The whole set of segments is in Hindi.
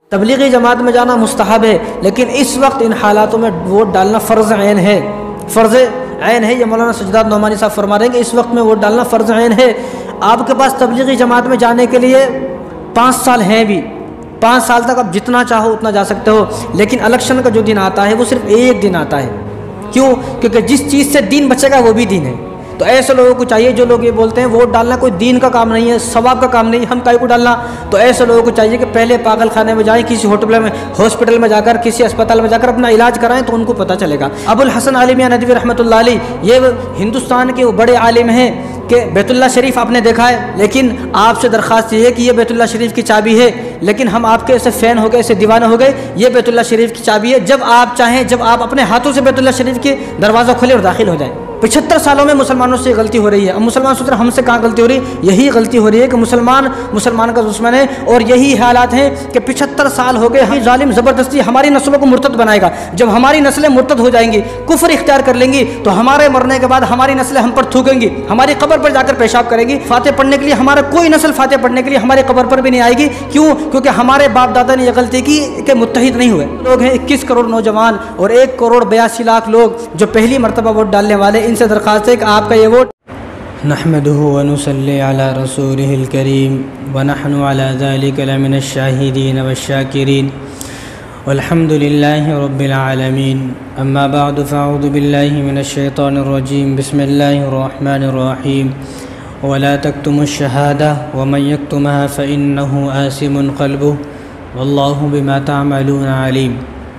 तबलीगी जमात में जाना मुस्तहब है, लेकिन इस वक्त इन हालातों में वोट डालना फ़र्ज़ ऐन है। फ़र्ज़ ऐन है, ये मौलाना सज्जाद नौमानी साहब फरमा रहे हैं कि इस वक्त में वोट डालना फ़र्ज़ ऐन है। आपके पास तबलीगी जमात में जाने के लिए 5 साल हैं भी, 5 साल तक आप जितना चाहो उतना जा सकते हो, लेकिन इलेक्शन का जो दिन आता है वो सिर्फ एक दिन आता है। क्यों? क्योंकि जिस चीज़ से दीन बचेगा वो भी दीन है। तो ऐसे लोगों को चाहिए, जो लोग ये बोलते हैं वोट डालना कोई दीन का काम नहीं है, सवाब का काम नहीं, हम काहे को डालना, तो ऐसे लोगों को चाहिए कि पहले पागल खाने में जाएं, किसी हॉस्पिटल में जाकर, किसी अस्पताल में जाकर अपना इलाज कराएं, तो उनको पता चलेगा। अबुल हसन अली मियां नदवी रहमतुल्लाह अलैह ये हिंदुस्तान के वो बड़े आलिम हैं कि बैतुल्लाह शरीफ आपने देखा है, लेकिन आपसे दरख्वास्त ये है कि ये बैतुल्लाह शरीफ की चाबी है, लेकिन हम आपके ऐसे फ़ैन हो गए, ऐसे दीवाने हो गए, ये बैतुल्लाह शरीफ की चाबी है, जब आप चाहें, जब आप अपने हाथों से बैतुल्लाह शरीफ के दरवाज़ा खोलें और दाखिल हो जाएं। 75 सालों में मुसलमानों से गलती हो रही है। अब मुसलमान सोच रहे हमसे कहाँ गलती हो रही है? यही गलती हो रही है कि मुसलमान का दुश्मन है, और यही हालात हैं कि 75 साल हो गए, हम जालिम ज़बरदस्ती हमारी नस्लों को मुर्तद बनाएगा। जब हमारी नस्लें मुर्तद हो जाएंगी, कुफ्र इख्तियार कर लेंगी, तो हमारे मरने के बाद हमारी नस्लें हम पर थूकेंगी, हमारी कब्र पर जाकर पेशाब करेगी। फातह पढ़ने के लिए हमारा कोई नस्ल फातह पढ़ने के लिए हमारे कब्र पर भी नहीं आएगी। क्यों? क्योंकि हमारे बाप दादा ने यह गलती की कि मुत्तहिद नहीं हुए। लोग हैं 21 करोड़ नौजवान और 1 करोड़ 82 लाख लोग जो पहली मरतबा वोट डालने वाले, इनसे दरख्वास्त है कि आपका ये वोट। नहमदुहु व नुसल्ली अला रसूलिहिल करीम व नहनु अला ज़ालिका लमिनश शाहिदीन वश्शाकिरीन वल्हम्दुलिल्लाहि रब्बिल आलमीन। अम्मा बअद फ़अऊज़ु बिल्लाहि मिनश शैतानिर रजीम। बिस्मिल्लाहिर रहमानिर रहीम। वला तक्तुमुश शहादा व मन यक्तुमहा फ़इन्नहु आसिमुन क़ल्बुहु वल्लाहु बिमा तअमलून अलीम।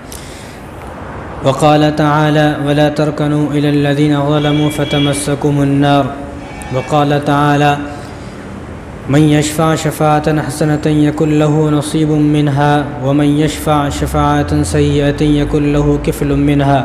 वक़ाल तआला वला तरकनू इलल्लज़ीना ज़लमू फ़तमस्सकुमुन्नार। वक़ाल तआला मन यशफ़अ शफ़ाअतन हसनतन यकुन लहू नसीबुम मिन्हा व मन यशफ़अ शफ़ाअतन सय्यअतन यकुन लहू किफ़लुम मिन्हा।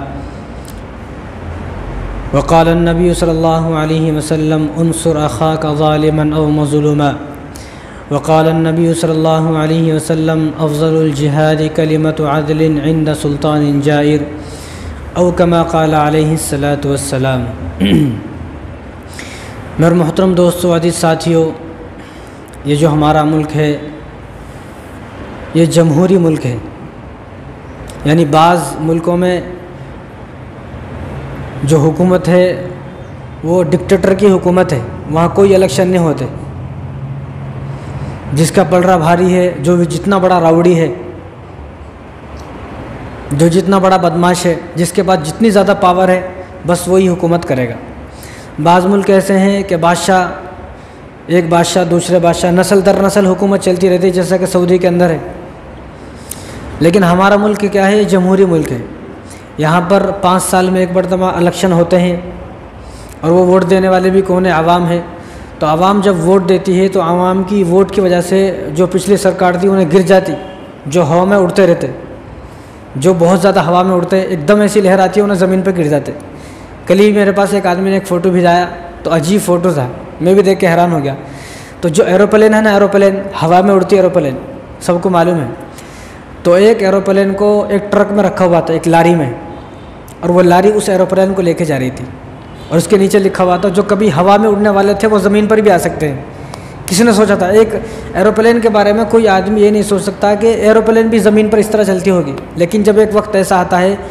वक़ाल नबी सल्लल्लाहु अलैहि वसल्लम उन्सुर अख़ाका ज़ालिमन अव मज़लूमा। वक़ाल नबी सल्लल्लाहु अलैहि वसल्लम अफ़ज़लुल जिहाद कलिमतु अदलिन इंद सुल्तानिन जाइर औ कमा क़ाल अलैहिस्सलातु वस्सलाम। मेरे मोहतरम दोस्तों, अज़ीज़ साथियों, ये जो हमारा मुल्क है ये जमहूरी मुल्क है। यानी बाज़ मुल्कों में जो हुकूमत है वो डिक्टेटर की हुकूमत है, वहाँ कोई इलेक्शन नहीं होते। जिसका पलड़ा भारी है, जो भी जितना बड़ा राउडी है, जो जितना बड़ा बदमाश है, जिसके पास जितनी ज़्यादा पावर है, बस वही हुकूमत करेगा। बाज़ मुल्क ऐसे हैं कि एक बादशाह दूसरे बादशाह, नस्ल दर नस्ल हुकूमत चलती रहती है, जैसा कि सऊदी के अंदर है। लेकिन हमारा मुल्क क्या है? जमहूरी मुल्क है। यहाँ पर 5 साल में एक मरतबा इलेक्शन होते हैं, और वो वोट देने वाले भी कौन है? आवाम है। तो आवाम जब वोट देती है तो आवाम की वोट की वजह से जो पिछली सरकार थी उन्हें गिर जाती, जो हवा में उड़ते रहते, जो बहुत ज़्यादा हवा में उड़ते, एकदम ऐसी लहर आती है उन्हें ज़मीन पर गिर जाते। कल ही मेरे पास एक आदमी ने एक फ़ोटो भिजाया, तो अजीब फ़ोटो था, मैं भी देख के हैरान हो गया। तो जो एरोप्लेन है ना, एरोप्लेन हवा में उड़ती एरोप्लेन, सबको मालूम है। तो एक एरोप्लेन को एक ट्रक में रखा हुआ था, एक लारी में, और वो लारी उस एरोप्लेन को लेके जा रही थी, और उसके नीचे लिखा हुआ था जो कभी हवा में उड़ने वाले थे वो ज़मीन पर भी आ सकते हैं। किसी ने सोचा था? एक एरोप्लेन के बारे में कोई आदमी ये नहीं सोच सकता कि एरोप्लेन भी ज़मीन पर इस तरह चलती होगी। लेकिन जब एक वक्त ऐसा आता है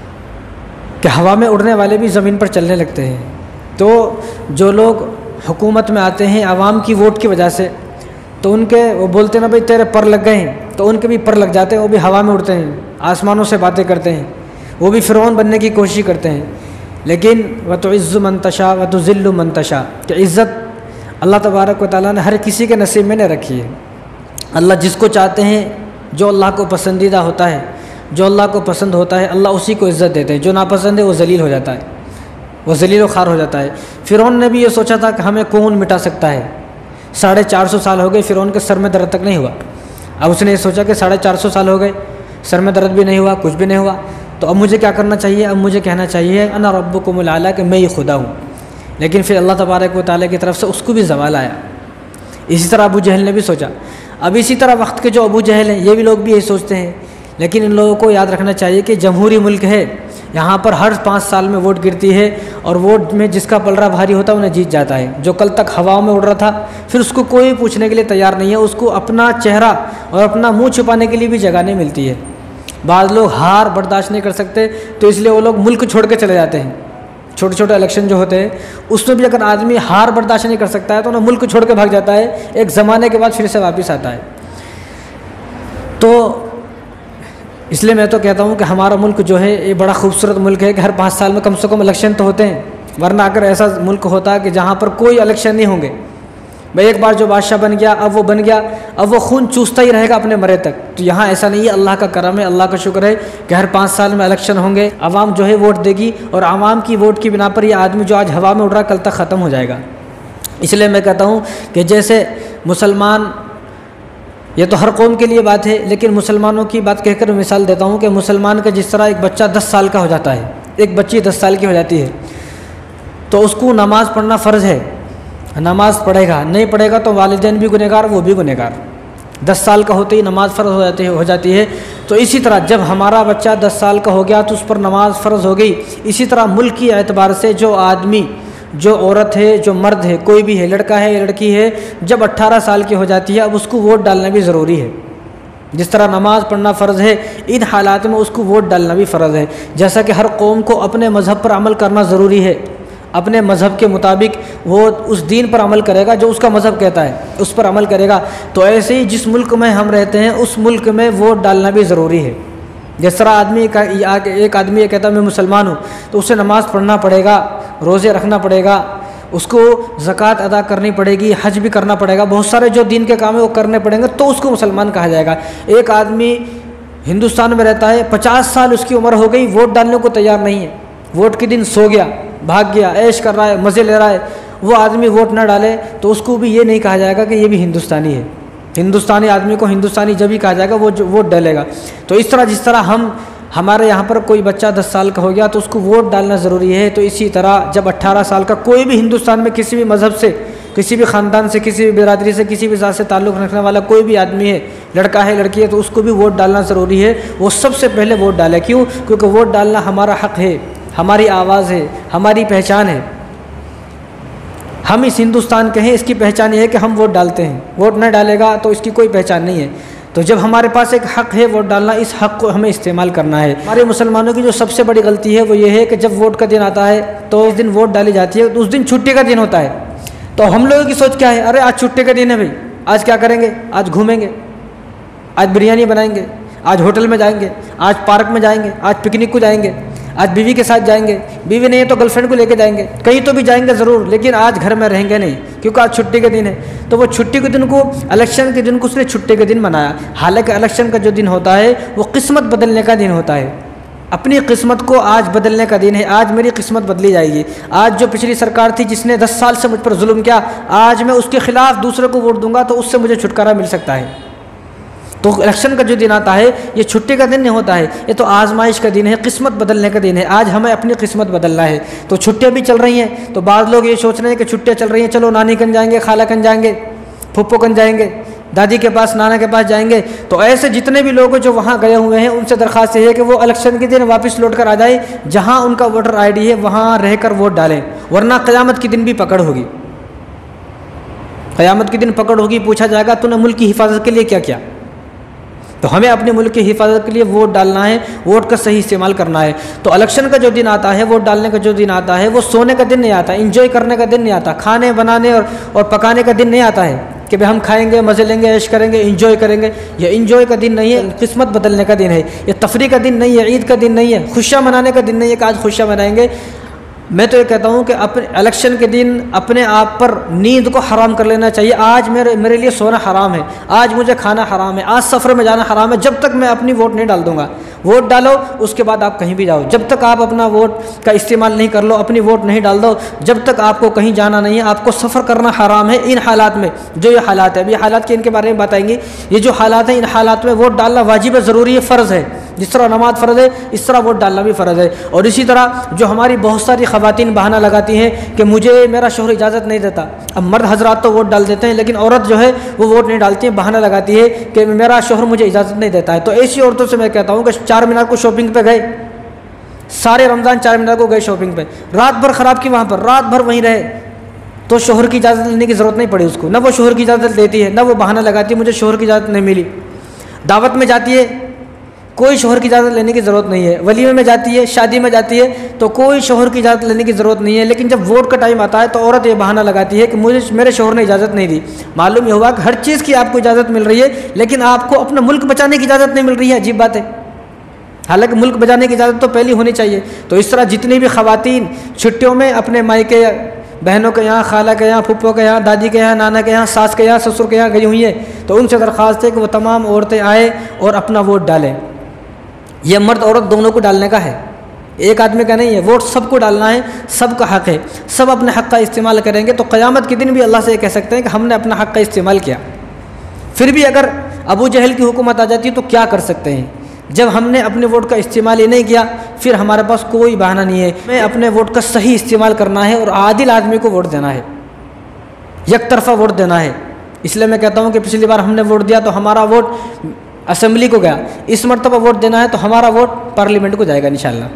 कि हवा में उड़ने वाले भी ज़मीन पर चलने लगते हैं, तो जो लोग हुकूमत में आते हैं आवाम की वोट की वजह से, तो उनके वो बोलते हैं ना भाई तेरे पर लग गए हैं, तो उनके भी पर लग जाते हैं, वो भी हवा में उड़ते हैं, आसमानों से बातें करते हैं, वो भी फ़िरौन बनने की कोशिश करते हैं। लेकिन वतुइज़्ज़ु मन तशा वतुज़िल्लु मन तशा, कि इज़्ज़त अल्लाह तबारक व तआला ने हर किसी के नसीब में नहीं रखी है। अल्लाह जिसको चाहते हैं, जो अल्लाह को पसंदीदा होता है, जो अल्लाह को पसंद होता है, अल्लाह उसी को इज़्ज़त देते हैं। जो नापसंद है वो ज़लील हो जाता है, वो ज़लील व ख़ार हो जाता है। फ़िरौन ने भी ये सोचा था कि हमें कौन मिटा सकता है। 450 साल हो गए, फ़िरौन के सर में दर्द तक नहीं हुआ। अब उसने ये सोचा कि 450 साल हो गए, सर में दर्द भी नहीं हुआ, कुछ भी नहीं हुआ, तो अब मुझे क्या करना चाहिए? अब मुझे कहना चाहिए अना रब्बुकुमुल आला, कि मैं ही खुदा हूँ। लेकिन फिर अल्लाह तबारक व तआला की तरफ से उसको भी ज़वाल आया। इसी तरह अबू जहल ने भी सोचा। अब इसी तरह वक्त के जो अबू जहल हैं, ये भी लोग भी यही सोचते हैं। लेकिन इन लोगों को याद रखना चाहिए कि जमहूरी मुल्क है, यहाँ पर हर 5 साल में वोट गिरती है और वोट में जिसका पलड़ा भारी होता है उन्हें जीत जाता है। जो कल तक हवाओं में उड़ रहा था फिर उसको कोई पूछने के लिए तैयार नहीं है, उसको अपना चेहरा और अपना मुंह छुपाने के लिए भी जगह नहीं मिलती है। बाद लोग हार बर्दाश्त नहीं कर सकते तो इसलिए वो लोग मुल्क छोड़ के चले जाते हैं। छोटे छोटे इलेक्शन जो होते हैं उसमें भी अगर आदमी हार बर्दाश्त नहीं कर सकता है तो ना मुल्क छोड़ के भाग जाता है, एक ज़माने के बाद फिर से वापस आता है। तो इसलिए मैं तो कहता हूँ कि हमारा मुल्क जो है ये बड़ा खूबसूरत मुल्क है कि हर 5 साल में कम से कम इलेक्शन तो होते हैं, वरना अगर ऐसा मुल्क होता कि जहाँ पर कोई इलेक्शन नहीं होंगे, भाई एक बार जो बादशाह बन गया अब वो बन गया, अब वो खून चूसता ही रहेगा अपने मरे तक। तो यहाँ ऐसा नहीं है, अल्लाह का करम है, अल्लाह का शुक्र है कि हर 5 साल में इलेक्शन होंगे, आवाम जो है वोट देगी और आवाम की वोट की बिना पर ये आदमी जो आज हवा में उड़ रहा है कल तक ख़त्म हो जाएगा। इसलिए मैं कहता हूँ कि जैसे मुसलमान, ये तो हर कौम के लिए बात है, लेकिन मुसलमानों की बात कहकर मिसाल देता हूँ कि मुसलमान का जिस तरह एक बच्चा 10 साल का हो जाता है, एक बच्ची 10 साल की हो जाती है, तो उसको नमाज़ पढ़ना फ़र्ज़ है, नमाज़ पढ़ेगा, नहीं पढ़ेगा तो वालिदैन भी गुनहगार, वो भी गुनहगार। 10 साल का होते ही नमाज़ फ़र्ज़ हो जाती है। तो इसी तरह जब हमारा बच्चा 10 साल का हो गया तो उस पर नमाज़ फ़र्ज़ हो गई। इसी तरह मुल्क की एतबार से जो आदमी, जो औरत है, जो मर्द है, कोई भी है, लड़का है या लड़की है, जब 18 साल की हो जाती है अब उसको वोट डालना भी ज़रूरी है। जिस तरह नमाज़ पढ़ना फ़र्ज़ है, इन हालात में उसको वोट डालना भी फ़र्ज़ है। जैसा कि हर कौम को अपने मज़हब पर अमल करना ज़रूरी है, अपने मज़हब के मुताबिक वो उस दीन पर अमल करेगा जो उसका मज़हब कहता है, उस पर अमल करेगा। तो ऐसे ही जिस मुल्क में हम रहते हैं उस मुल्क में वोट डालना भी ज़रूरी है। जिस तरह एक आदमी ये कहता है मैं मुसलमान हूँ, तो उसे नमाज़ पढ़ना पड़ेगा, रोज़े रखना पड़ेगा, उसको ज़कात अदा करनी पड़ेगी, हज भी करना पड़ेगा, बहुत सारे जो दीन के काम है वो करने पड़ेंगे, तो उसको मुसलमान कहा जाएगा। एक आदमी हिंदुस्तान में रहता है, 50 साल उसकी उम्र हो गई, वोट डालने को तैयार नहीं है, वोट के दिन सो गया, भाग गया, ऐश कर रहा है, मज़े ले रहा है, वो आदमी वोट ना डाले तो उसको भी ये नहीं कहा जाएगा कि ये भी हिंदुस्तानी है। हिंदुस्तानी आदमी को हिंदुस्तानी जब ही कहा जाएगा वो जो वोट डालेगा। तो इस तरह जिस तरह हमारे यहाँ पर कोई बच्चा 10 साल का हो गया तो उसको वोट डालना ज़रूरी है, तो इसी तरह जब 18 साल का कोई भी हिंदुस्तान में किसी भी मज़हब से, किसी भी ख़ानदान से, किसी भी बिरादरी से, किसी भी ज़ात से ताल्लुक़ रखने वाला कोई भी आदमी है, लड़का है लड़की है, तो उसको भी वोट डालना ज़रूरी है। वो सबसे पहले वोट डाले। क्यों? क्योंकि वोट डालना हमारा हक़ है, हमारी आवाज़ है, हमारी पहचान है। हम इस हिंदुस्तान के हैं, इसकी पहचान ये है कि हम वोट डालते हैं। वोट नहीं डालेगा तो इसकी कोई पहचान नहीं है। तो जब हमारे पास एक हक़ है वोट डालना, इस हक़ को हमें इस्तेमाल करना है। हमारे मुसलमानों की जो सबसे बड़ी गलती है वो ये है कि जब वोट का दिन आता है तो उस दिन वोट डाली जाती है, तो उस दिन छुट्टी का दिन होता है। तो हम लोगों की सोच क्या है? अरे आज छुट्टी का दिन है भाई, आज क्या करेंगे? आज घूमेंगे, आज बिरयानी बनाएंगे, आज होटल में जाएंगे, आज पार्क में जाएंगे, आज पिकनिक को जाएंगे, आज बीवी के साथ जाएंगे, बीवी नहीं है तो गर्लफ्रेंड को लेके जाएंगे, कहीं तो भी जाएंगे ज़रूर, लेकिन आज घर में रहेंगे नहीं क्योंकि आज छुट्टी के दिन है। तो वो छुट्टी के दिन को, इलेक्शन के दिन को उसने छुट्टी के दिन मनाया। हालांकि इलेक्शन का जो दिन होता है वो किस्मत बदलने का दिन होता है। अपनी किस्मत को आज बदलने का दिन है। आज मेरी किस्मत बदली जाएगी। आज जो पिछली सरकार थी जिसने 10 साल से मुझ पर जुल्म किया, आज मैं उसके खिलाफ दूसरे को वोट दूंगा तो उससे मुझे छुटकारा मिल सकता है। तो इलेक्शन का जो दिन आता है ये छुट्टी का दिन नहीं होता है, ये तो आजमाइश का दिन है, किस्मत बदलने का दिन है। आज हमें अपनी किस्मत बदलना है। तो छुट्टियां भी चल रही हैं, तो बाद लोग ये सोच रहे हैं कि छुट्टियां चल रही हैं, चलो नानी कन जाएंगे, खाला कन जाएंगे, फुप्पो कन जाएंगे, दादी के पास, नाना के पास जाएंगे। तो ऐसे जितने भी लोग जो वहाँ गए हुए हैं उनसे दरख्वास्त है कि वो इलेक्शन के दिन वापस लौट कर आ जाए, जहाँ उनका वोटर ID है वहाँ रहकर वोट डालें, वरना क़यामत के दिन भी पकड़ होगी। क़यामत के दिन पकड़ होगी, पूछा जाएगा तूने मुल्क की हिफाजत के लिए क्या किया। तो हमें अपने मुल्क की हिफाजत के लिए वोट डालना है, वोट का सही इस्तेमाल करना है। तो इलेक्शन का जो दिन आता है, वोट डालने का जो दिन आता है, वो सोने का दिन नहीं आता, इंजॉय करने का दिन नहीं आता, खाने बनाने और पकाने का दिन नहीं आता है कि भाई हम खाएंगे, मज़े लेंगे, ऐश करेंगे, इंजॉय करेंगे। ये इंजॉय का दिन नहीं है, किस्मत बदलने का दिन है। ये तफरी का दिन नहीं है, ईद का दिन नहीं है, खुशियाँ मनाने का दिन नहीं है कि आज खुशियाँ मनाएंगे। मैं तो ये कहता हूँ कि अपने इलेक्शन के दिन अपने आप पर नींद को हराम कर लेना चाहिए। आज मेरे लिए सोना हराम है, आज मुझे खाना हराम है, आज सफ़र में जाना हराम है, जब तक मैं अपनी वोट नहीं डाल दूंगा। वोट डालो, उसके बाद आप कहीं भी जाओ। जब तक आप अपना वोट का इस्तेमाल नहीं कर लो, अपनी वोट नहीं डाल दो, जब तक आपको कहीं जाना नहीं है, आपको सफ़र करना हराम है। इन हालात में, जो ये हालात है, अभी हालात के इनके बारे में बताएंगे, ये जो हालात हैं इन हालात में वोट डालना वाजिब है, ज़रूरी है, फ़र्ज़ है। जिस तरह नमाज फ़र्ज़ है इस तरह वोट डालना भी फ़र्ज़ है। और इसी तरह जो हमारी बहुत सारी ख़वातीन बहाना लगाती हैं कि मुझे मेरा शौहर इजाज़त नहीं देता। अब मर्द हजरात तो वोट डाल देते हैं, लेकिन औरत जो है वो वोट नहीं डालती है, बहाना लगाती है कि मेरा शौहर मुझे इजाज़त नहीं देता है। तो ऐसी औरतों से मैं कहता हूँ कि 4 मीनार को शॉपिंग पे गए, सारे रमज़ान 4 मीनार को गए शॉपिंग पे, रात भर ख़राब की वहाँ पर, रात भर वहीं रहे, तो शोहर की इजाज़त लेने की ज़रूरत नहीं पड़ी उसको, ना वो शोहर की इजाज़त लेती है, ना वो बहाना लगाती है मुझे शोहर की इजाज़त नहीं मिली। दावत में जाती है, कोई शोहर की इजाज़त लेने की ज़रूरत नहीं है। वलीमे में जाती है, शादी में जाती है, तो कोई शोहर की इजाज़त लेने की ज़रूरत नहीं है। लेकिन जब वोट का टाइम आता है तो औरत ये बहाना लगाती है कि मुझे मेरे शोहर ने इजाज़त नहीं दी। मालूम ये हुआ कि हर चीज़ की आपको इजाज़त मिल रही है, लेकिन आपको अपना मुल्क बचाने की इजाज़त नहीं मिल रही है। अजीब बात है। हालांकि मुल्क बचाने की इजाज़त तो पहली होनी चाहिए। तो इस तरह जितनी भी ख़वातीन छुट्टियों में अपने मायके, बहनों के यहाँ, खाला के यहाँ, फूफो के यहाँ, दादी के यहाँ, नाना के यहाँ, सास के यहाँ, ससुर के यहाँ गई हुई है, तो उनसे दरख्वास्त है कि वो तमाम औरतें आए और अपना वोट डालें। यह मर्द औरत दोनों को डालने का है, एक आदमी का नहीं है। वोट सबको डालना है, सबका हक़ है, सब अपने हक़ का इस्तेमाल करेंगे तो क़यामत के दिन भी अल्लाह से ये कह सकते हैं कि हमने अपना हक़ का इस्तेमाल किया। फिर भी अगर अबू जहल की हुकूमत आ जाती है तो क्या कर सकते हैं? जब हमने अपने वोट का इस्तेमाल ही नहीं किया, फिर हमारे पास कोई बहाना नहीं है। हमें अपने वोट का सही इस्तेमाल करना है और आदिल आदमी को वोट देना है, एक तरफा वोट देना है। इसलिए मैं कहता हूँ कि पिछली बार हमने वोट दिया तो हमारा वोट असेंबली को गया, इस मरतबा वोट देना है तो हमारा वोट पार्लियामेंट को जाएगा इंशाल्लाह,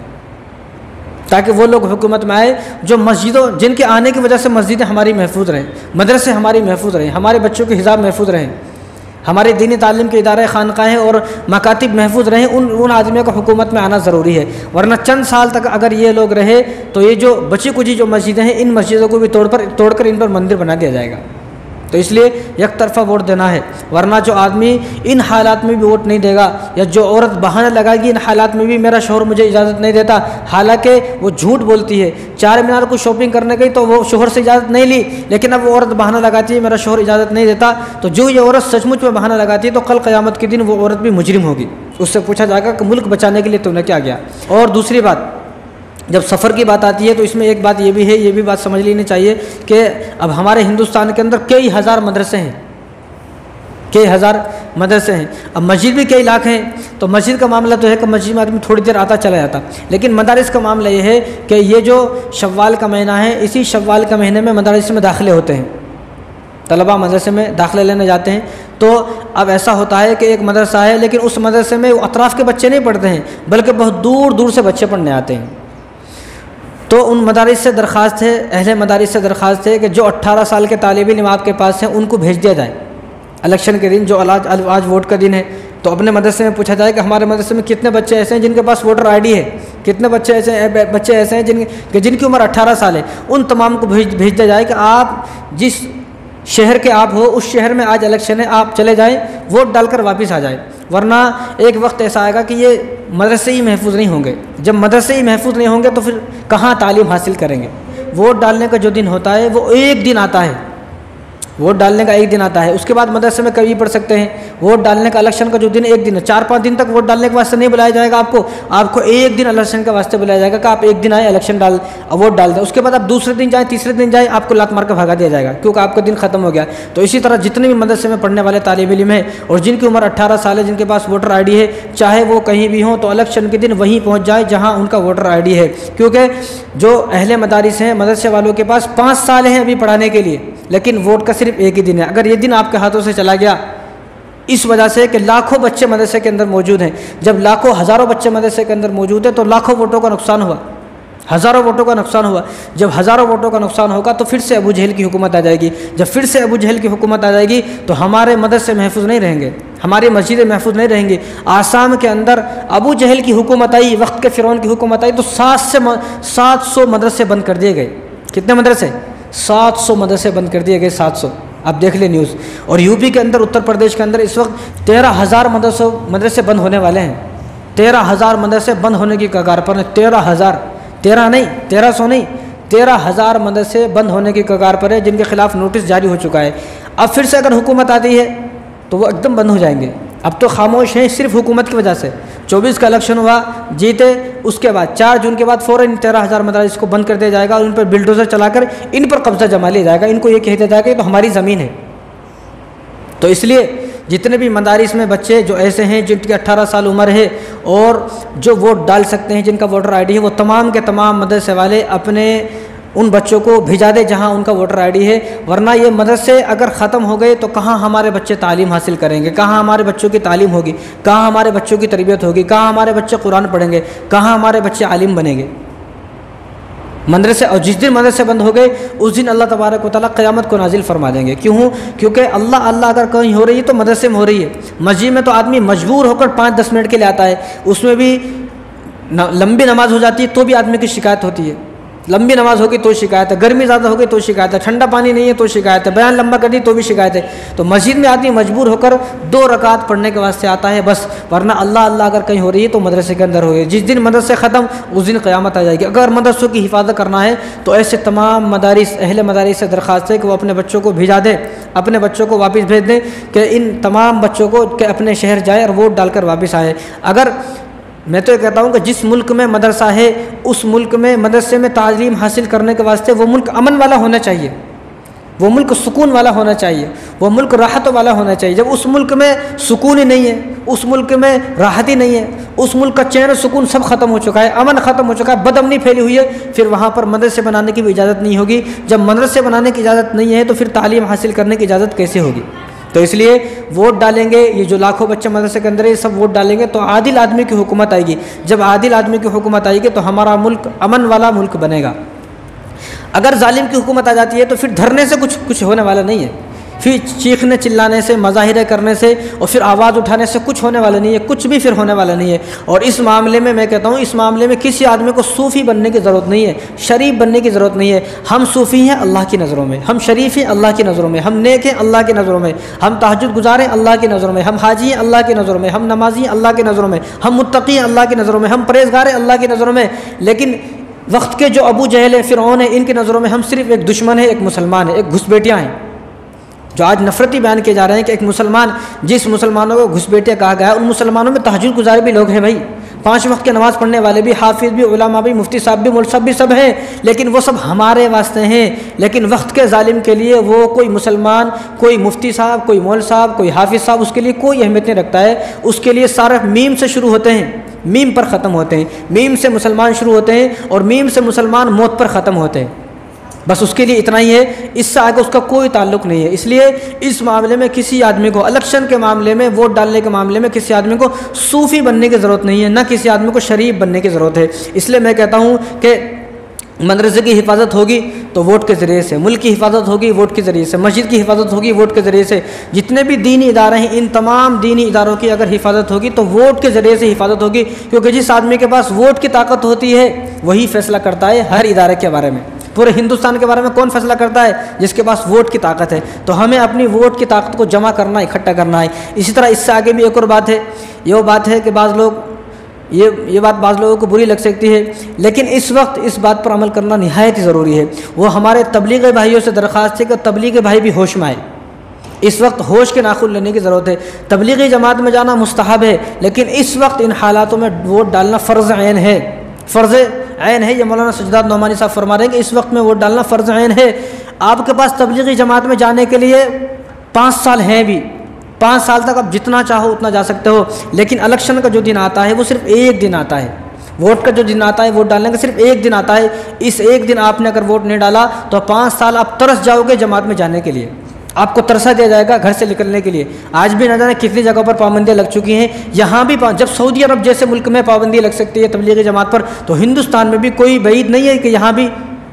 ताकि वो लोग हुकूमत में आए जो मस्जिदों, जिनके आने की वजह से मस्जिदें हमारी महफूज रहें, मदरसे हमारी महफूज रहें, हमारे बच्चों के हिजाब महफूज रहें, हमारे दीनी तालीम के इदारे, खानकाहें और मकातिब महफूज रहें। उन आदमियों को हुकूमत में आना ज़रूरी है। वरना चंद साल तक अगर ये लोग रहे तो ये जो बची कुची जो मस्जिदें हैं, इन मस्जिदों को भी तोड़कर इन पर मंदिर बना दिया जाएगा। तो इसलिए एक तरफा वोट देना है। वरना जो आदमी इन हालात में भी वोट नहीं देगा, या जो औरत बहाना लगाएगी इन हालात में भी मेरा शोहर मुझे इजाज़त नहीं देता, हालांकि वो झूठ बोलती है, 4 मीनार को शॉपिंग करने गई तो वो शोहर से इजाज़त नहीं ली, लेकिन अब वो औरत बहाना लगाती है मेरा शोहर इजाज़त नहीं देता, तो जो ये औरत सचमुच में बहाना लगाती है तो कल क़यामत के दिन वो औरत भी मुजरिम होगी। उससे पूछा जाएगा कि मुल्क बचाने के लिए तुमने क्या किया। और दूसरी बात, जब सफ़र की बात आती है तो इसमें एक बात ये भी है, ये भी बात समझ लेनी चाहिए कि अब हमारे हिंदुस्तान के अंदर कई हज़ार मदरसे हैं, कई हज़ार मदरसे हैं। अब मस्जिद भी कई लाख हैं, तो मस्जिद का मामला तो है कि मस्जिद में आदमी थोड़ी देर आता चला जाता, लेकिन मदारिस का मामला ये है कि ये जो शव्वाल का महीना है, इसी शव्वाल के महीने में मदारिस में दाखिले होते हैं, तलबा मदरसे में दाखिले लेने जाते हैं। तो अब ऐसा होता है कि एक मदरसा है, लेकिन उस मदरसे में अतराफ़ के बच्चे नहीं पढ़ते हैं, बल्कि बहुत दूर दूर से बच्चे पढ़ने आते हैं। तो उन मदारिस से दरख्वास्त है, अहले मदारिस से दरख्वास्त है कि जो 18 साल के तालिब इल्म आपके पास हैं उनको भेज दिया जाए इलेक्शन के दिन, जो आज वोट का दिन है, तो अपने मदरसे में पूछा जाए कि हमारे मदरसे में कितने बच्चे ऐसे हैं जिनके पास वोटर ID है, कितने बच्चे ऐसे हैं जिनकी उम्र 18 साल है। उन तमाम को भेज दिया जाए कि आप जिस शहर के आप हो, उस शहर में आज इलेक्शन है, आप चले जाएँ, वोट डालकर वापस आ जाए। वरना एक वक्त ऐसा आएगा कि ये मदरसे ही महफूज नहीं होंगे। जब मदरसे ही महफूज नहीं होंगे तो फिर कहाँ तालीम हासिल करेंगे। वोट डालने का जो दिन होता है वो एक दिन आता है, वोट डालने का एक दिन आता है, उसके बाद मदरसे में कभी पढ़ सकते हैं। वोट डालने का इलेक्शन का जो दिन एक दिन है, 4-5 दिन तक वोट डालने के वास्ते नहीं बुलाया जाएगा आपको एक दिन इलेक्शन के वास्ते बुलाया जाएगा कि आप एक दिन आए, इलेक्शन वोट डाल दें। उसके बाद आप दूसरे दिन जाएँ, तीसरे दिन जाएँ, आपको लात मार कर भगा दिया जाएगा क्योंकि आपका दिन खत्म हो गया। तो इसी तरह जितने भी मदरसे में पढ़ने वाले तालिब इल्म हैं और जिनकी उम्र 18 साल है, जिनके पास वोटर ID है, चाहे वो कहीं भी हों तो इलेक्शन के दिन वहीं पहुँच जाए जहाँ उनका वोटर ID है। क्योंकि जो अहले मदारिस हैं, मदरसे वालों के पास 5 साल हैं अभी पढ़ाने के लिए, लेकिन वोट का सिर्फ एक ही दिन है। अगर ये दिन आपके हाथों से चला गया, इस वजह से कि लाखों बच्चे मदरसे के अंदर मौजूद हैं, जब लाखों हज़ारों बच्चे मदरसे के अंदर मौजूद हैं तो लाखों वोटों का नुकसान हुआ, हज़ारों वोटों का नुकसान हुआ। जब हज़ारों वोटों का नुकसान होगा तो फिर से अबू जहल की हुकूमत आ जाएगी। जब फिर से अबू जहल की हुकूमत आ जाएगी तो हमारे मदरसे महफूज नहीं रहेंगे, हमारी मस्जिदें महफूज नहीं रहेंगी। आसाम के अंदर अबू जहल की हुकूमत आई, वक्त के फ़िरौन की हुकूमत आई तो 700 मदरसे बंद कर दिए गए। कितने मदरसे? 700 मदरसे बंद कर दिए गए, 700। आप देख ले न्यूज़। और यूपी के अंदर, उत्तर प्रदेश के अंदर इस वक्त 13,000 मदरसे बंद होने वाले हैं। 13,000 मदरसे बंद होने की कगार पर हैं। 13,000, 13 नहीं, 1300 नहीं, 13,000 मदरसे बंद होने की कगार पर है, जिनके खिलाफ नोटिस जारी हो चुका है। अब फिर से अगर हुकूमत आती है तो वो एकदम बंद हो जाएंगे। अब तो खामोश हैं सिर्फ हुकूमत की वजह से। 24 का इलेक्शन हुआ, जीते, उसके बाद 4 जून के बाद फ़ौरन 13,000 मदारिस को बंद कर दिया जाएगा और उन पर बिल्डोज़र चलाकर इन पर कब्जा जमा लिया जाएगा। इनको ये कह दिया जाएगा कि तो हमारी ज़मीन है। तो इसलिए जितने भी मदारिस में बच्चे जो ऐसे हैं जिनकी 18 साल उम्र है और जो वोट डाल सकते हैं, जिनका वोटर ID है, वो तमाम के तमाम मदरसे वाले अपने उन बच्चों को भिजा दे जहाँ उनका वोटर आईडी है, वरना ये मदरसे अगर ख़त्म हो गए तो कहाँ हमारे बच्चे तालीम हासिल करेंगे, कहाँ हमारे बच्चों की तालीम होगी, कहाँ हमारे बच्चों की तरबियत होगी, कहाँ हमारे बच्चे कुरान पढ़ेंगे, कहाँ हमारे बच्चे आलिम बनेंगे। मदरसे, और जिस दिन मदरसे बंद हो गए उस दिन अल्लाह तबारक व तआला क़यामत को नाजिल फरमा देंगे। क्यों? क्योंकि अल्लाह अल्लाह अगर कहीं हो रही है तो मदरसे में हो रही है। मस्जिद में तो आदमी मजबूर होकर 5-10 मिनट के लिए आता है, उसमें भी लंबी नमाज हो जाती है तो भी आदमी की शिकायत होती है, लंबी नमाज होगी तो शिकायत है, गर्मी ज़्यादा होगी तो शिकायत है, ठंडा पानी नहीं है तो शिकायत है, बयान लंबा कर दी तो भी शिकायत है। तो मस्जिद में आदमी मजबूर होकर 2 रकात पढ़ने के वास्ते आता है बस, वरना अल्लाह अल्लाह अगर कहीं हो रही है तो मदरसे के अंदर हो रही है। जिस दिन मदरसे ख़त्म उस दिन क़यामत आ जाएगी। अगर मदरसों की हिफाजत करना है तो ऐसे तमाम मदारिस, अहले मदारिस से दरख्वास्त है कि वो अपने बच्चों को भिजा दें, अपने बच्चों को वापस भेज दें कि इन तमाम बच्चों को कि अपने शहर जाए और वोट डालकर वापस आए। अगर मैं तो ये कहता हूँ कि जिस मुल्क में मदरसा है उस मुल्क में मदरसे में तालीम हासिल करने के वास्ते वो मुल्क अमन वाला होना चाहिए, वो मुल्क सुकून वाला होना चाहिए, वो मुल्क राहत वाला होना चाहिए। जब उस मुल्क में सुकून ही नहीं है, उस मुल्क में राहत ही नहीं है, उस मुल्क का चैन सुकून सब ख़त्म हो चुका है, अमन ख़त्म हो चुका है, बदअमनी फैली हुई है, फिर वहाँ पर मदरसे बनाने की भी इजाज़त नहीं होगी। जब मदरसे बनाने की इजाज़त नहीं है तो फिर तालीम हासिल करने की इजाज़त कैसे होगी? तो इसलिए वोट डालेंगे, ये जो लाखों बच्चे मदरसे के अंदर है सब वोट डालेंगे तो आदिल आदमी की हुकूमत आएगी। जब आदिल आदमी की हुकूमत आएगी तो हमारा मुल्क अमन वाला मुल्क बनेगा। अगर जालिम की हुकूमत आ जाती है तो फिर धरने से कुछ होने वाला नहीं है, फिर चीखने चिल्लाने से, मज़ाहिरे करने से और फिर आवाज़ उठाने से कुछ होने वाला नहीं है, कुछ भी फिर होने वाला नहीं है। और इस मामले में मैं कहता हूँ, इस मामले में किसी आदमी को सूफ़ी बनने की ज़रूरत नहीं है, शरीफ बनने की ज़रूरत नहीं है। हम सूफ़ी हैं अल्लाह की नज़रों में, हम शरीफ हैं अल्लाह की नज़रों में, हम नेक हैं अल्लाह की नज़रों में, हम तहज्जुद गुज़ार हैं अल्लाह की नज़रों में, हम हाजी हैं अल्लाह की नज़रों में, हम नमाजी हैं अल्लाह की नज़रों में, हम मुत्तकी हैं अल्लाह की नज़रों में, हम परहेज़गार हैं अल्लाह की नज़रों में। लेकिन वक्त के जो अबू जहल है, फ़िरऔन है, इनकी नज़रों में हम सिर्फ एक दुश्मन है, एक मुसलमान है, एक घुसपैठियाँ हैं। जो आज नफरती बयान किए जा रहे हैं कि एक मुसलमान, जिस मुसलमानों को घुसपैठिया कहा गया है उन मुसलमानों में तहज्जुद गुज़ार भी लोग हैं भाई, 5 वक्त की नमाज़ पढ़ने वाले भी, हाफिज़ भी, उलमा भी, मुफ्ती साहब भी, मौलवी साहब भी, सब हैं, लेकिन वो सब हमारे वास्ते हैं। लेकिन वक्त के जालिम के लिए वो कोई मुसलमान, कोई मुफ्ती साहब, कोई मौलवी साहब, कोई हाफिज़ साहब उसके लिए कोई अहमियत नहीं रखता है। उसके लिए सारा मीम से शुरू होते हैं, मीम पर ख़त्म होते हैं, मीम से मुसलमान शुरू होते हैं और मीम से मुसलमान मौत पर ख़त्म होते हैं। बस उसके लिए इतना ही है, इससे आगे उसका कोई ताल्लुक़ नहीं है। इसलिए इस मामले में किसी आदमी को, इलेक्शन के मामले में, वोट डालने के मामले में किसी आदमी को सूफ़ी बनने की ज़रूरत नहीं है, ना किसी आदमी को शरीफ बनने की ज़रूरत है। इसलिए मैं कहता हूँ कि मदरसे की हिफाजत होगी तो वोट के ज़रिए से, मुल्क की हिफाजत होगी वोट के ज़रिए से, मस्जिद की हिफाजत होगी वोट के ज़रिए से, जितने भी दीनी इदारे हैं इन तमाम दीनी इदारों की अगर हिफाजत होगी तो वोट के ज़रिए से हिफाजत होगी। क्योंकि जिस आदमी के पास वोट की ताकत होती है वही फ़ैसला करता है हर इदारे के बारे में। पूरे हिंदुस्तान के बारे में कौन फैसला करता है? जिसके पास वोट की ताकत है। तो हमें अपनी वोट की ताकत को जमा करना, इकट्ठा करना है। इसी तरह इससे आगे भी एक और बात है, ये बात है कि बाज़ लोग, ये बात बाज़ लोगों को बुरी लग सकती है, लेकिन इस वक्त इस बात पर अमल करना निहायत ही ज़रूरी है। वो हमारे तबलीगी भाइयों से दरख्वास्त है कि तबलीगी भाई भी होश में आए। इस वक्त होश के नाखुन लेने की ज़रूरत है। तबलीगी जमात में जाना मुस्तहब है, लेकिन इस वक्त इन हालातों में वोट डालना फ़र्ज़ ऐन है, फ़र्ज़ ऐन है। ये मौलाना सज्जाद नौमानी साहब फरमा रहे हैं कि इस वक्त में वोट डालना फ़र्ज़ ऐन है। आपके पास तबलीगी जमात में जाने के लिए 5 साल हैं भी, 5 साल तक आप जितना चाहो उतना जा सकते हो, लेकिन इलेक्शन का जो दिन आता है वो सिर्फ एक दिन आता है। वोट का जो दिन आता है, वोट डालने का सिर्फ एक दिन आता है। इस एक दिन आपने अगर वोट नहीं डाला तो 5 साल आप तरस जाओगे जमात में जाने के लिए, आपको तरसा दिया जाएगा घर से निकलने के लिए। आज भी न जाने कितनी जगहों पर पाबंदियाँ लग चुकी हैं। यहाँ भी जब सऊदी अरब जैसे मुल्क में पाबंदी लग सकती है तबलीगी जमात पर, तो हिंदुस्तान में भी कोई बैद नहीं है कि यहाँ भी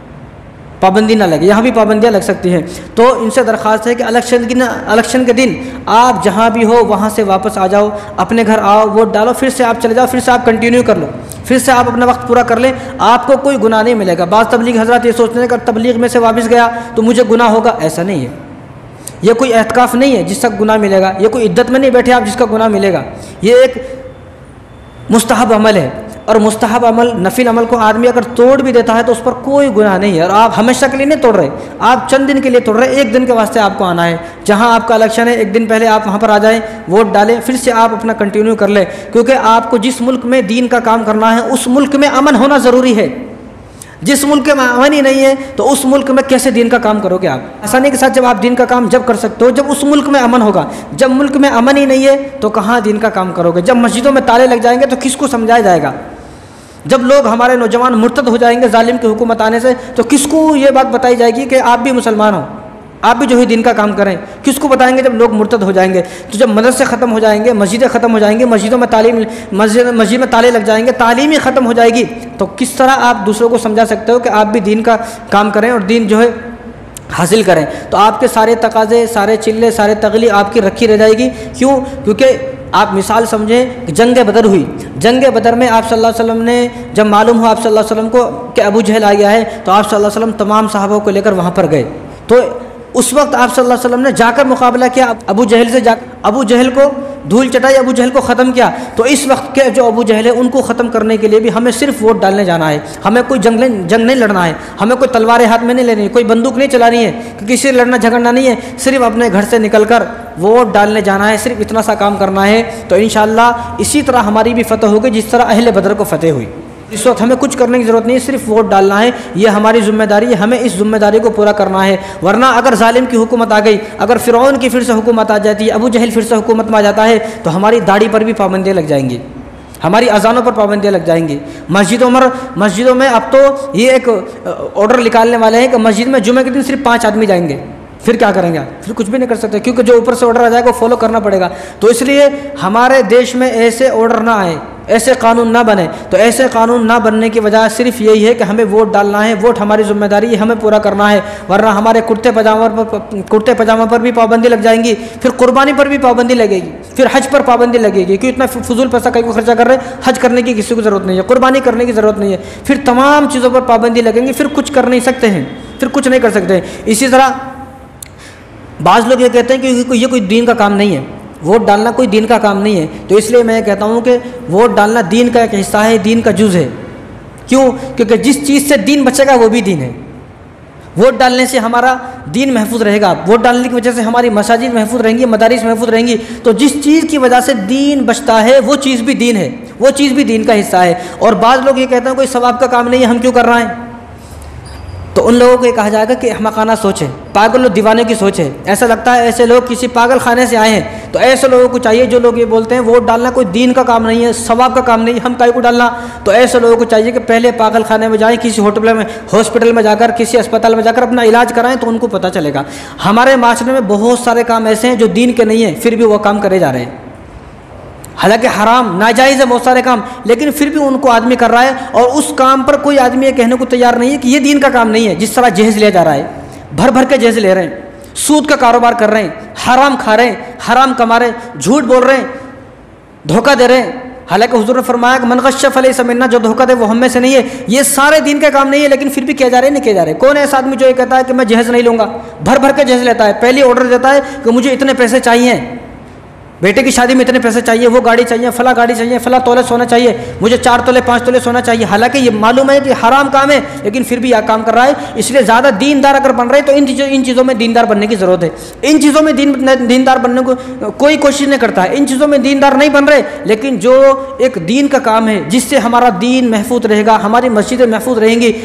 पाबंदी ना लगे, यहाँ भी पाबंदियाँ लग सकती हैं। तो इनसे दरख्वास्त है कि इलेक्शन के दिन आप जहाँ भी हो वहाँ से वापस आ जाओ, अपने घर आओ, वोट डालो, फिर से आप चले जाओ, फिर से आप कंटिन्यू कर लो, फिर से आप अपना वक्त पूरा कर लें, आपको कोई गुनाह नहीं मिलेगा। बाज़ तबलीग हज़रात ये सोचते हैं कि तबलीग में से वापस गया तो मुझे गुनाह होगा, ऐसा नहीं है। ये कोई एहतिकाफ़ नहीं है जिसका गुनाह मिलेगा, ये कोई इद्दत में नहीं बैठे आप जिसका गुनाह मिलेगा। ये एक मुस्तहब अमल है, और मुस्तहब अमल, नफिल अमल को आदमी अगर तोड़ भी देता है तो उस पर कोई गुनाह नहीं है। और आप हमेशा के लिए नहीं तोड़ रहे, आप चंद दिन के लिए तोड़ रहे, एक दिन के वास्ते आपको आना है। जहां आपका इलेक्शन है एक दिन पहले आप वहां पर आ जाएं, वोट डालें, फिर से आप अपना कंटिन्यू कर लें। क्योंकि आपको जिस मुल्क में दीन का काम करना है उस मुल्क में अमन होना ज़रूरी है। जिस मुल्क में अमन ही नहीं है तो उस मुल्क में कैसे दीन का काम करोगे आप? आसानी के साथ जब आप दीन का काम जब कर सकते हो जब उस मुल्क में अमन होगा। जब मुल्क में अमन ही नहीं है तो कहाँ दीन का काम करोगे? जब मस्जिदों में ताले लग जाएंगे तो किसको समझाया जाएगा? जब लोग हमारे नौजवान मुर्तद हो जाएंगे जालिम की हुकूमत आने से, तो किसको ये बात बताई जाएगी कि आप भी मुसलमान हो, आप भी जो है दिन का काम करें? किसको बताएंगे जब लोग मुर्तद हो जाएंगे? तो जब मदरसे ख़त्म हो जाएंगे, मस्जिदें ख़त्म हो जाएंगी, मस्जिदों में तालीम, मस्जिद में ताले लग जाएंगे, तालीम ही ख़त्म हो जाएगी, तो किस तरह आप दूसरों को समझा सकते हो कि आप भी दीन का काम करें और दीन जो है हासिल करें? तो आपके सारे तकाजे, सारे चिल्ले, सारे तगली आपकी रखी रह जाएगी। क्यों? क्योंकि आप मिसाल समझें कि जंग बदर हुई, जंग बदर में आप सल्लल्लाहु अलैहि वसल्लम ने जब मालूम हुआ आप सल्लल्लाहु अलैहि वसल्लम को कि अबू जहल आ गया है, तो आप सल्लल्लाहु अलैहि वसल्लम तमाम सहाबों को लेकर वहाँ पर गए। तो उस वक्त आप सल्लल्लाहु अलैहि वसल्लम ने जाकर मुकाबला किया अबू जहल से, अबू जहल को धूल चटाई, अबू जहल को ख़त्म किया। तो इस वक्त के जो अबू जहल है उनको ख़त्म करने के लिए भी हमें सिर्फ वोट डालने जाना है, हमें कोई जंग नहीं लड़ना है, हमें कोई तलवारें हाथ में नहीं लेनी है, कोई बंदूक नहीं चलानी है, किसी से लड़ना झगड़ना नहीं है, सिर्फ अपने घर से निकलकर वोट डालने जाना है, सिर्फ इतना सा काम करना है। तो इंशाअल्लाह इसी तरह हमारी भी फतह होगी जिस तरह अहले बदर को फतेह हुई। इस वक्त हमें कुछ करने की ज़रूरत नहीं है, सिर्फ वोट डालना है, ये हमारी ज़िम्मेदारी है, हमें इस ज़िम्मेदारी को पूरा करना है। वरना अगर जालिम की हुकूमत आ गई, अगर फ़िरौन की फिर से हुकूमत आ जाती है, अबू जहल फिर से हुकूमत में आ जाता है, तो हमारी दाढ़ी पर भी पाबंदियाँ लग जाएंगी, हमारी अजानों पर पाबंदियाँ लग जाएंगी। मस्जिदों में अब तो ये एक ऑर्डर निकालने वाले हैं कि मस्जिद में जुमे के दिन सिर्फ 5 आदमी जाएंगे। फिर क्या करेंगे आप? फिर कुछ भी नहीं कर सकते, क्योंकि जो ऊपर से ऑर्डर आ जाएगा वो फॉलो करना पड़ेगा। तो इसलिए हमारे देश में ऐसे ऑर्डर ना आए, ऐसे कानून ना बने। तो ऐसे कानून ना बनने की वजह सिर्फ यही है कि हमें वोट डालना है, वोट हमारी जिम्मेदारी है, हमें पूरा करना है। वरना हमारे कुर्ते पजामा पर भी पाबंदी लग जाएंगी, फिर कुर्बानी पर भी पाबंदी लगेगी, फिर हज पर पाबंदी लगेगी, क्योंकि इतना फजूल पैसा कहीं को खर्चा कर रहे हैं, हज करने की किसी को ज़रूरत नहीं है, कुर्बानी करने की ज़रूरत नहीं है, फिर तमाम चीज़ों पर पाबंदी लगेंगी, फिर कुछ कर नहीं सकते हैं, फिर कुछ नहीं कर सकते। इसी तरह बाज़ लोग ये कहते हैं कि ये कोई दीन का काम नहीं है, वोट डालना कोई दीन का काम नहीं है। तो इसलिए मैं कहता हूँ कि वोट डालना दीन का एक हिस्सा है, दीन का जुज़ है। क्यों? क्योंकि जिस चीज़ से दीन बचेगा वो भी दीन है। वोट डालने से हमारा दीन महफूज रहेगा, वोट डालने की वजह से हमारी मसाजिद महफूज रहेंगी, मदारिस महफूज रहेंगी। तो जिस चीज़ की वजह से दीन बचता है वो चीज़ भी दीन है, वो चीज़ भी दीन का हिस्सा है। और बाज़ लोग ये कहते हैं कोई सवाब का काम नहीं है, हम क्यों कर रहे हैं? तो उन लोगों को ये कहा जाएगा कि अहमकाना सोच है, पागल और दीवाने की सोच है। ऐसा लगता है ऐसे लोग किसी पागल खाने से आए हैं। तो ऐसे लोगों को चाहिए, जो लोग ये बोलते हैं वोट डालना कोई दीन का काम नहीं है, सवाब का काम नहीं, हम काहे को डालना, तो ऐसे लोगों को चाहिए कि पहले पागल खाने में जाएं, किसी हॉस्पिटल में जाकर, किसी अस्पताल में जाकर अपना इलाज कराएं, तो उनको पता चलेगा। हमारे माशरे में बहुत सारे काम ऐसे हैं जो दीन के नहीं हैं, फिर भी वो काम करे जा रहे हैं। हालांकि हराम नाजायज़ है बहुत सारे काम, लेकिन फिर भी उनको आदमी कर रहा है। और उस काम पर कोई आदमी ये कहने को तैयार नहीं है कि ये दीन का काम नहीं है। जिस तरह जहेज़ लिया जा रहा है, भर भर के जहेज़ ले रहे हैं, सूद का कारोबार कर रहे हैं, हराम खा रहे हैं, हराम कमा रहे हैं, झूठ बोल रहे हैं, धोखा दे रहे हैं। हालांकि हुजूर ने फरमाया कि मन गश्श फलैसा मिन्ना, जो धोखा दे वो हम में से नहीं है। ये सारे दीन का काम नहीं है, लेकिन फिर भी किया जा रहे हैं, नहीं किया जा रहे। कौन ऐसा आदमी जो ये कहता है कि मैं जहेज़ नहीं लूँगा, भर भर के जहेज़ लेता है, पहले ऑर्डर देता है कि मुझे इतने पैसे चाहिए, बेटे की शादी में इतने पैसे चाहिए, वो गाड़ी चाहिए, फला गाड़ी चाहिए, फला तोले सोना चाहिए, मुझे 4 तोले 5 तोले सोना चाहिए। हालांकि ये मालूम है कि हराम काम है, लेकिन फिर भी यह काम कर रहा है। इसलिए ज़्यादा दीनदार अगर बन रहे हैं तो इन चीज़ों में दीनदार बनने की ज़रूरत है। इन चीज़ों में दीनदार बनने को कोई कोशिश नहीं करता है, इन चीज़ों में दीनदार नहीं बन रहे। लेकिन जो एक दीन का काम है जिससे हमारा दीन महफूज रहेगा, हमारी मस्जिदें महफूज रहेंगी,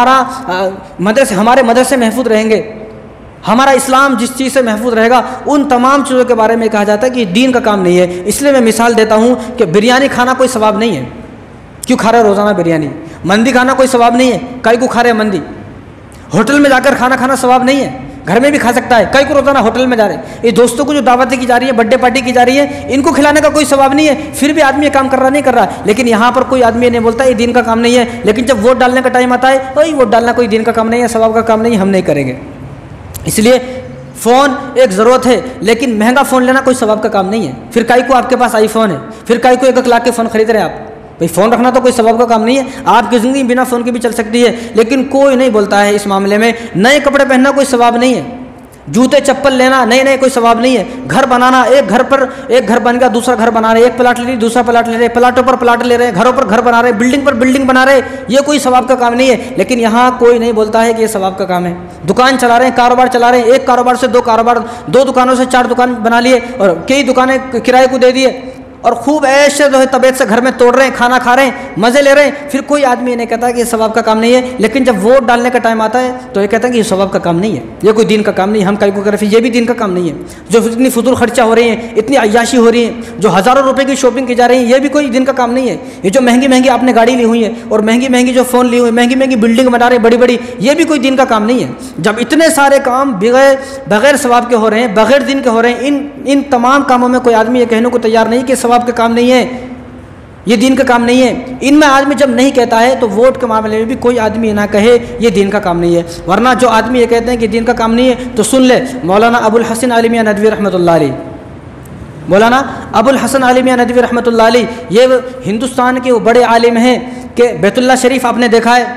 हमारे मदरसे महफूज रहेंगे, हमारा इस्लाम जिस चीज़ से महफूज रहेगा, उन तमाम चीज़ों के बारे में कहा जाता है कि दीन का काम नहीं है। इसलिए मैं मिसाल देता हूँ कि बिरयानी खाना कोई सवाब नहीं है। क्यों खा रहे रोज़ाना बिरयानी? मंदी खाना कोई सवाब नहीं है, कई को खा रहे मंदी। होटल में जाकर खाना सवाब नहीं है, घर में भी खा सकता है, कई को रोज़ाना होटल में जा रहे हैं। ये दोस्तों को जो दावतें की जा रही है, बर्थडे पार्टी की जा रही है, इनको खिलाने का कोई सवाब नहीं है, फिर भी आदमी ये काम कर रहा नहीं कर रहा। लेकिन यहाँ पर कोई आदमी नहीं बोलता ये दीन का काम नहीं है। लेकिन जब वोट डालने का टाइम आता है, वही वोट डालना कोई दीन का काम नहीं है, सवाब का काम नहीं है, हम नहीं करेंगे। इसलिए फ़ोन एक ज़रूरत है, लेकिन महंगा फ़ोन लेना कोई सवाब का काम नहीं है। फिर काई को आपके पास आईफोन है, फिर काई को 1 लाख के फ़ोन खरीद रहे हैं आप, भाई फ़ोन रखना तो कोई सवाब का काम नहीं है। आपकी ज़िंदगी बिना फ़ोन के भी चल सकती है, लेकिन कोई नहीं बोलता है इस मामले में। नए कपड़े पहनना कोई सवाब नहीं है, जूते चप्पल लेना नए कोई सवाब नहीं है। घर बनाना, एक घर बन गया, दूसरा घर बना रहे, एक प्लाट ले रही, दूसरा प्लाट ले रहे, प्लाटों पर प्लाट ले रहे, घरों पर घर बना रहे, बिल्डिंग पर बिल्डिंग बना रहे, ये कोई सवाब का काम नहीं है। लेकिन यहाँ कोई नहीं बोलता है कि ये सवाब का काम है। दुकान चला रहे हैं, कारोबार चला रहे हैं, एक कारोबार से 2 कारोबार, 2 दुकानों से 4 दुकान बना लिए और कई दुकानें किराए को दे दिए, और खूब ऐसे जो है तबीयत से घर में तोड़ रहे हैं, खाना खा रहे हैं, मज़े ले रहे हैं, फिर कोई आदमी ये नहीं कहता कि ये सवाब का काम नहीं है। लेकिन जब वोट डालने का टाइम आता है तो ये कहता है कि ये सवाब का काम नहीं है, ये कोई दीन का काम नहीं है, हम कहीं को करें, फिर ये भी दीन का काम नहीं है। जो इतनी फजूल खर्चा हो रही है, इतनी अय्याशी हो रही है, जो हज़ारों रुपये की शॉपिंग की जा रही है, ये भी कोई दिन का काम नहीं है। ये जो महंगी महंगी आपने गाड़ी ली हुई है और महंगी महंगी जो फ़ोन ली हुई है, महंगी महंगी बिल्डिंग बना रहे बड़ी बड़ी, ये भी कोई दिन का काम नहीं है। जब इतने सारे काम बगैर सवाब के हो रहे हैं, बगैर दिन के हो रहे हैं, इन तमाम कामों में कोई आदमी ये कहने को तैयार नहीं कि सवाब के काम नहीं है, ये दीन का काम नहीं है। इनमें आदमी जब नहीं कहता है तो वोट के मामले में भी कोई आदमी ये ना कहे ये दीन का काम नहीं है। वरना जो आदमी ये कहते हैं कि दीन का काम नहीं है, तो सुन ले मौलाना अबुल हसन आली मियां नदवी रहमतुल्लाह अलैह, मौलाना अबुल हसन आली मियां नदवी रहमतुल्लाह अलैह, ये हिंदुस्तान के वो बड़े आलिम हैं कि बैतुल्लाह शरीफ आपने देखा है,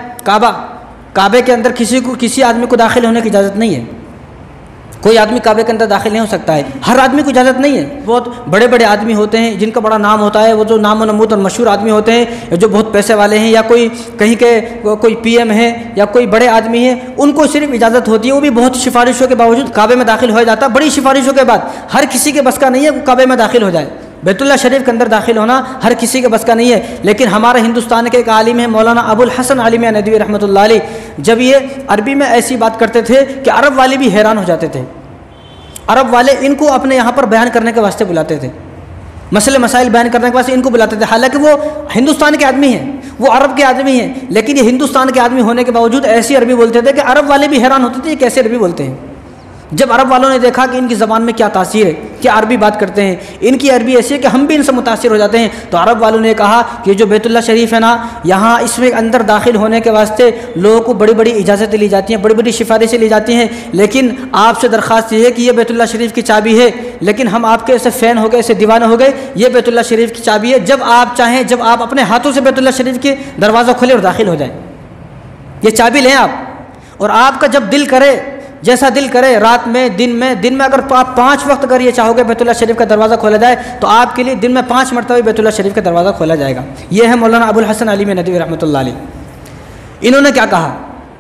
काबे के अंदर किसी आदमी को दाखिल होने की इजाज़त नहीं है। कोई आदमी काबे के अंदर दाखिल नहीं हो सकता है, हर आदमी को इजाज़त नहीं है। बहुत बड़े बड़े आदमी होते हैं जिनका बड़ा नाम होता है, वो जो नाम नमूद और मशहूर आदमी होते हैं, जो बहुत पैसे वाले हैं, या कोई कहीं के कोई पीएम है या कोई बड़े आदमी है, उनको सिर्फ इजाज़त होती है। वो भी बहुत सिफारिशों के बावजूद काबे में दाखिल हो जाता है, बड़ी सिफारिशों के बाद। हर किसी के बस का नहीं है वो काबे में दाखिल हो जाए, बैतुल्लाह शरीफ के अंदर दाखिल होना हर किसी के बस का नहीं है। लेकिन हमारे हिंदुस्तान के एक आलिम है मौलाना अबुल हसन आली मियां नदवी रहमतुल्लाह अलैह, जब ये अरबी में ऐसी बात करते थे कि अरब वाले भी हैरान हो जाते थे। अरब वाले इनको अपने यहाँ पर बयान करने के वास्ते बुलाते थे, मसले मसाइल बयान करने के वास्ते इनको बुलाते थे। हालांकि वो हिंदुस्तान के आदमी हैं, वो अरब के आदमी हैं, लेकिन ये हिंदुस्तान के आदमी होने के बावजूद ऐसी अरबी बोलते थे कि अरब वाले भी हैरान होते थे ये कैसे अरबी बोलते हैं। जब अरब वालों ने देखा कि इनकी ज़बान में क्या तासीर है, क्या अरबी बात करते हैं, इनकी अरबी ऐसी है कि हम भी इनसे मुतासिर हो जाते हैं, तो अरब वालों ने कहा कि जो बैतुल्लाह शरीफ है ना, यहाँ इसमें अंदर दाखिल होने के वास्ते लोगों को बड़ी बड़ी इजाज़तें ली जाती हैं, बड़ी बड़ी सिफारिशें ली जाती हैं, लेकिन आपसे दरख्वास्त ये है कि ये बैतुल्लाह शरीफ की चाबी है, लेकिन हम आपके ऐसे फ़ैन हो गए, ऐसे दीवाने हो गए, ये बैतुल्लाह शरीफ की चाबी है, जब आप चाहें, जब आप अपने हाथों से बैतुल्लाह शरीफ के दरवाज़ा खोले और दाखिल हो जाए, ये चाबी लें आप। और आपका जब दिल करे, जैसा दिल करे, रात में दिन में अगर आप 5 वक्त अगर ये चाहोगे बैतुल्लाह शरीफ का दरवाज़ा खोला जाए, तो आपके लिए दिन में 5 मरतबा बैतुल्लाह शरीफ का दरवाज़ा खोला जाएगा। ये है मौलाना अबुल हसन आली मियां नदवी रहमतुल्लाह अलैह। इन्होंने क्या कहा,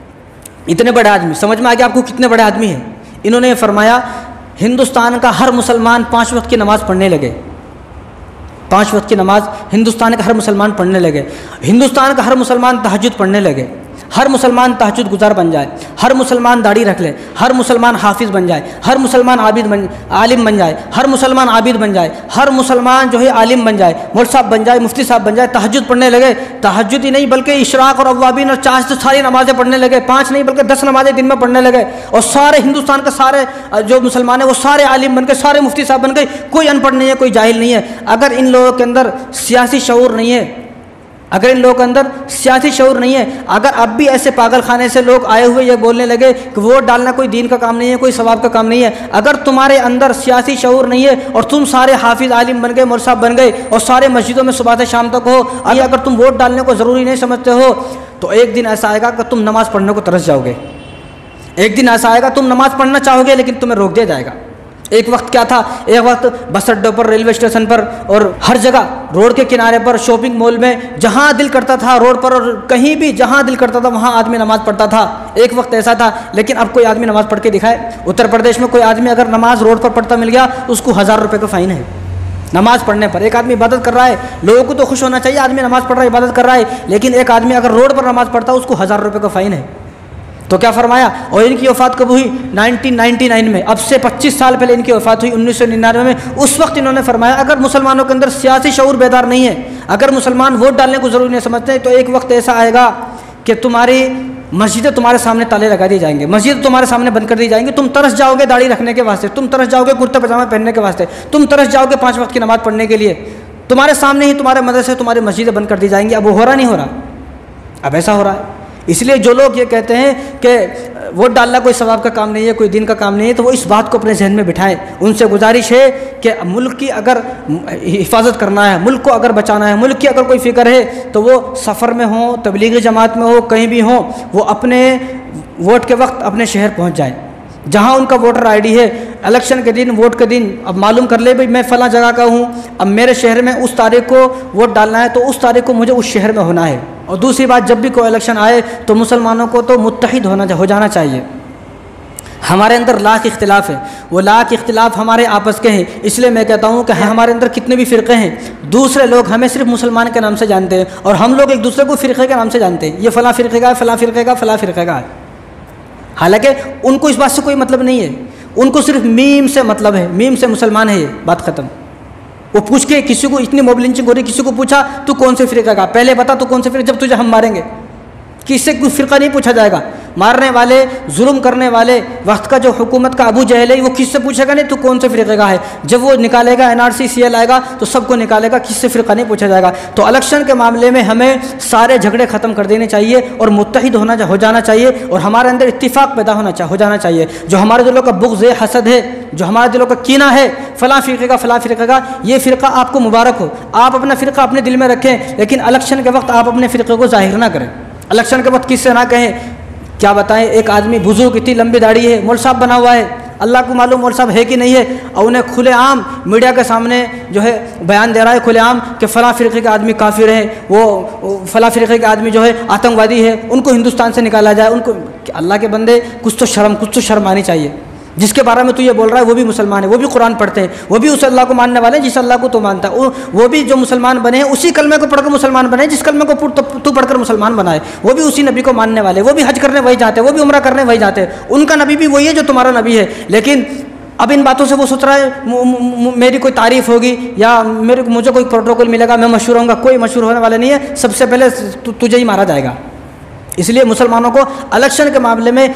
इतने बड़े आदमी, समझ में आ गया आपको कितने बड़े आदमी हैं। इन्होंने फरमाया हिंदुस्तान का हर मुसलमान 5 वक्त की नमाज़ पढ़ने लगे, 5 वक्त की नमाज हिंदुस्तान का हर मुसलमान पढ़ने लगे, हिंदुस्तान का हर मुसलमान तहज्जुद पढ़ने लगे, हर मुसलमान तहज्जुद गुजार बन जाए, हर मुसलमान दाढ़ी रख ले, हर मुसलमान हाफिज़ बन जाए, हर मुसलमान आलिम बन जाए, हर मुसलमान आबिद बन जाए, हर मुसलमान जो है आलिम बन जाए, मौलवी साहब बन जाए, मुफ्ती साहब बन जाए, तहज्जुद पढ़ने लगे। तहज्जुद ही नहीं बल्कि इशराक और अव्वाबीन और चाश तो सारी नमाज़ें पढ़ने लगे, 5 नहीं बल्कि 10 नमाज़ें दिन में पढ़ने लगे। और सारे हिंदुस्तान के सारे जो मुसलमान है वो सारे आलिम बन गए, सारे मुफ्ती साहब बन गए, कोई अनपढ़ नहीं है, कोई जाहिल नहीं है। अगर इन लोगों के अंदर सियासी शऊर नहीं है, अगर इन लोगों के अंदर सियासी शऊर नहीं है, अगर अब भी ऐसे पागल खाने से लोग आए हुए ये बोलने लगे कि वोट डालना कोई दीन का काम नहीं है, कोई सवाब का काम नहीं है, अगर तुम्हारे अंदर सियासी शऊर नहीं है और तुम सारे हाफिज़ आलिम बन गए, मौलवी साहब बन गए और सारे मस्जिदों में सुबह से शाम तक हो, अगर तुम वोट डालने को ज़रूरी नहीं समझते हो, तो एक दिन ऐसा आएगा कि तुम नमाज़ पढ़ने को तरस जाओगे। एक दिन ऐसा आएगा तुम नमाज़ पढ़ना चाहोगे लेकिन तुम्हें रोक दिया जाएगा। एक वक्त क्या था, एक वक्त बस अड्डों पर, रेलवे स्टेशन पर और हर जगह, रोड के किनारे पर, शॉपिंग मॉल में, जहाँ दिल करता था रोड पर और कहीं भी जहाँ दिल करता था वहाँ आदमी नमाज़ पढ़ता था। एक वक्त ऐसा था, लेकिन अब कोई आदमी नमाज़ पढ़ के दिखाए। उत्तर प्रदेश में कोई आदमी अगर नमाज रोड पर पढ़ता मिल गया तो उसको 1000 रुपये का फ़ाइन है नमाज़ पढ़ने पर। एक आदमी इबादत कर रहा है, लोगों को तो खुश होना चाहिए, आदमी नमाज़ पढ़ रहा है, इबादत कर रहा है, लेकिन एक आदमी अगर रोड पर नमाज़ पढ़ता है उसको 1000 रुपये का फ़ाइन है। तो क्या फरमाया, और इनकी वफ़ात कब हुई, 1999 में, अब से 25 साल पहले इनकी वफ़ात हुई 1999 में। उस वक्त इन्होंने फरमाया अगर मुसलमानों के अंदर सियासी शऊर बेदार नहीं है, अगर मुसलमान वोट डालने को ज़रूरी नहीं समझते, तो एक वक्त ऐसा आएगा कि तुम्हारी मस्जिदें तुम्हारे सामने ताले लगा दिए जाएंगे, मस्जिद तुम्हारे सामने बंद कर दी जाएंगी, तुम तरस जाओगे दाढ़ी रखने के वास्ते, तुम तरस जाओगे कुर्ता पजामा पहनने के वास्ते, तुम तरस जाओगे 5 वक्त की नमाज़ पढ़ने के लिए, तुम्हारे सामने ही तुम्हारे मदरसे, तुम्हारी मस्जिदें बंद कर दी जाएंगी। अब वो हो रहा नहीं हो रहा, अब ऐसा हो रहा है। इसलिए जो लोग ये कहते हैं कि वोट डालना कोई सवाब का काम नहीं है, कोई दिन का काम नहीं है, तो वो इस बात को अपने जहन में बिठाएं। उनसे गुजारिश है कि मुल्क की अगर हिफाजत करना है, मुल्क को अगर बचाना है, मुल्क की अगर कोई फ़िक्र है, तो वो सफ़र में हो, तबलीगी जमात में हो, कहीं भी हो, वो अपने वोट के वक्त अपने शहर पहुँच जाए जहाँ उनका वोटर ID है। इलेक्शन के दिन, वोट के दिन अब मालूम कर ले भाई मैं फ़लाँ जगह का हूँ, अब मेरे शहर में उस तारीख को वोट डालना है, तो उस तारीख को मुझे उस शहर में होना है। और दूसरी बात, जब भी कोई इलेक्शन आए तो मुसलमानों को तो मुत्तहिद हो जाना चाहिए। हमारे अंदर लाख इख्तिलाफ है, वो लाख इख्तिलाफ हमारे आपस के हैं। इसलिए मैं कहता हूँ कि हमारे अंदर कितने भी फ़िरक़े हैं, दूसरे लोग हमें सिर्फ मुसलमान के नाम से जानते हैं और हम लोग एक दूसरे को फ़िरक़े के नाम से जानते हैं। ये फ़लाँ फ़िरक़े का है, फ़लाँ फ़िरक़े का, फ़लाँ फ़िरक़े का है। हालांकि उनको इस बात से कोई मतलब नहीं है, उनको सिर्फ मीम से मतलब है, मीम से मुसलमान है, ये बात ख़त्म। वो पूछ के किसी को इतनी मोब लिंचिंग हो रही, किसी को पूछा तू कौन से फ़िरक़े का, पहले बता तू कौन से फ़िरक़े, जब तुझे हम मारेंगे। किससे कोई फ़िरक़ा नहीं पूछा जाएगा। मारने वाले, जुल्म करने वाले वक्त का जो हुकूमत का अबू जहल है, वो किससे पूछेगा नहीं तू कौन से फ़िरक़े का है। जब वो निकालेगा NRC CL आएगा तो सबको निकालेगा, किससे फ़िरक़ा नहीं पूछा जाएगा। तो इलेक्शन के मामले में हमें सारे झगड़े ख़त्म कर देने चाहिए और मुत्तहिद हो जाना चाहिए और हमारे अंदर इत्तिफ़ाक़ पैदा हो जाना चाहिए। जो हमारे दिलों का बुग़्ज़ है, हसद है, जो हमारे दिलों का कीना है फ़लाँ फ़िरक़े का, फ़लाँ फ़िरक़े का, ये फ़िरक़ा आपको मुबारक हो। आप अपना फ़िरक़ा अपने दिल में रखें, लेकिन इलेक्शन के वक्त आप अपने फ़िरक़े को ज़ाहिर ना करें। इलेक्शन के वक्त किससे ना कहें, क्या बताएं, एक आदमी बुजुर्ग, इतनी लंबी दाढ़ी है, मौलवी साहब बना हुआ है, अल्लाह को मालूम मौलवी साहब है कि नहीं है, और उन्हें खुलेआम मीडिया के सामने जो है बयान दे रहा है खुलेआम कि फ़लाँ फ़िरक़े के आदमी काफिर है, वो फ़लाँ फ़िरक़े के आदमी जो है आतंकवादी है, उनको हिंदुस्तान से निकाला जाए। उनको, अल्लाह के बंदे, कुछ तो शर्म आनी चाहिए। जिसके बारे में तू ये बोल रहा है वो भी मुसलमान है, वो भी कुरान पढ़ते हैं, वो भी उस अल्लाह को मानने वाले हैं जिस अल्लाह को तू मानता है। वो भी जो मुसलमान बने हैं उसी कलमे को पढ़कर मुसलमान बने, जिस कलमे को तू पढ़कर मुसलमान बना है। वो भी उसी नबी को मानने वाले, वो भी हज करने वही जाते हैं, वो भी उम्रा करने वही जाते हैं। उनका नबी भी वही है जो तुम्हारा नबी है। लेकिन अब इन बातों से वो सोच रहा है मेरी कोई तारीफ़ होगी या मुझे कोई प्रोटोकॉल मिलेगा, मैं मशहूर होऊंगा। कोई मशहूर होने वाला नहीं है, सबसे पहले तुझे ही मारा जाएगा। इसलिए मुसलमानों को इलेक्शन के मामले में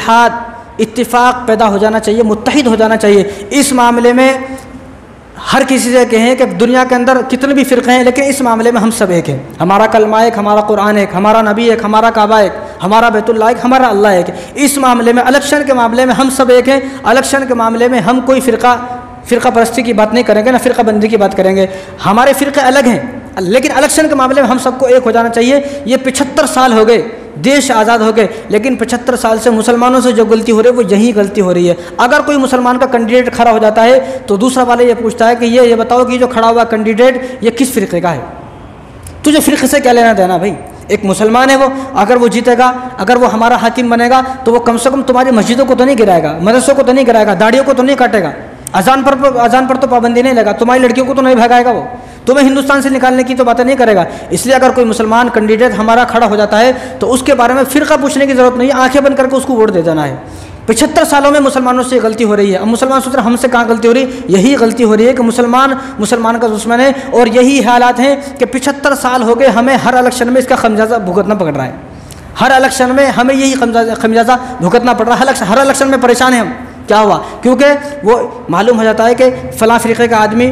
इत्तिफाक पैदा हो जाना चाहिए, मुत्तहिद हो जाना चाहिए। इस मामले में हर किसी से कहें कि दुनिया के अंदर कितने भी फ़िरक़े हैं, लेकिन इस मामले में हम सब एक हैं। हमारा कलमा एक, हमारा कुरान एक, हमारा नबी एक, हमारा काबा एक, हमारा बैतुल्लाह एक, हमारा अल्लाह एक। इस मामले में, इलेक्शन के मामले में हम सब एक हैं। इलेक्शन के मामले में हम कोई फ़िरक़ा परस्ती की बात नहीं करेंगे, ना फ़िरक़ा बंदी की बात करेंगे। हमारे फ़िरक़े अलग हैं, लेकिन इलेक्शन के मामले में हम सबको एक हो जाना चाहिए। ये 75 साल हो गए, देश आज़ाद हो गए, लेकिन 75 साल से मुसलमानों से जो गलती हो रही है वो यही गलती हो रही है। अगर कोई मुसलमान का कैंडिडेट खड़ा हो जाता है तो दूसरा वाला ये पूछता है कि ये बताओ कि जो खड़ा हुआ कैंडिडेट ये किस फ़िरक़े का है। तुझे फ़िरक़े से क्या लेना देना भाई। एक मुसलमान है वो, अगर वो जीतेगा, अगर वो हमारा हाकिम बनेगा तो वो कम से कम तुम्हारी मस्जिदों को तो नहीं गिराएगा, मदरसों को तो नहीं गिराएगा, दाढ़ियों को तो नहीं काटेगा, अजान पर तो पाबंदी नहीं लगा, तुम्हारी लड़कियों को तो नहीं भगाएगा, वो तुम्हें हिंदुस्तान से निकालने की तो बातें नहीं करेगा। इसलिए अगर कोई मुसलमान कैंडिडेट हमारा खड़ा हो जाता है तो उसके बारे में फ़िरक़ा पूछने की ज़रूरत नहीं है, आंखें बंद करके उसको वोट दे देना है। 75 सालों में मुसलमानों से गलती हो रही है। अब मुसलमान सोच रहे हमसे कहाँ गलती हो रही, यही गलती हो रही है कि मुसलमान का दुश्मन है। और यही हालात हैं कि 75 साल हो गए हमें हर इलेक्शन में इसका खमियाजा भुगतना पड़ रहा है। हर इलेक्शन में हमें यही खमियाजा भुगतना पड़ रहा है। हर इलेक्शन में परेशान है हम। क्या हुआ? क्योंकि वो मालूम हो जाता है कि फ़लाँ फ़िरक़े का आदमी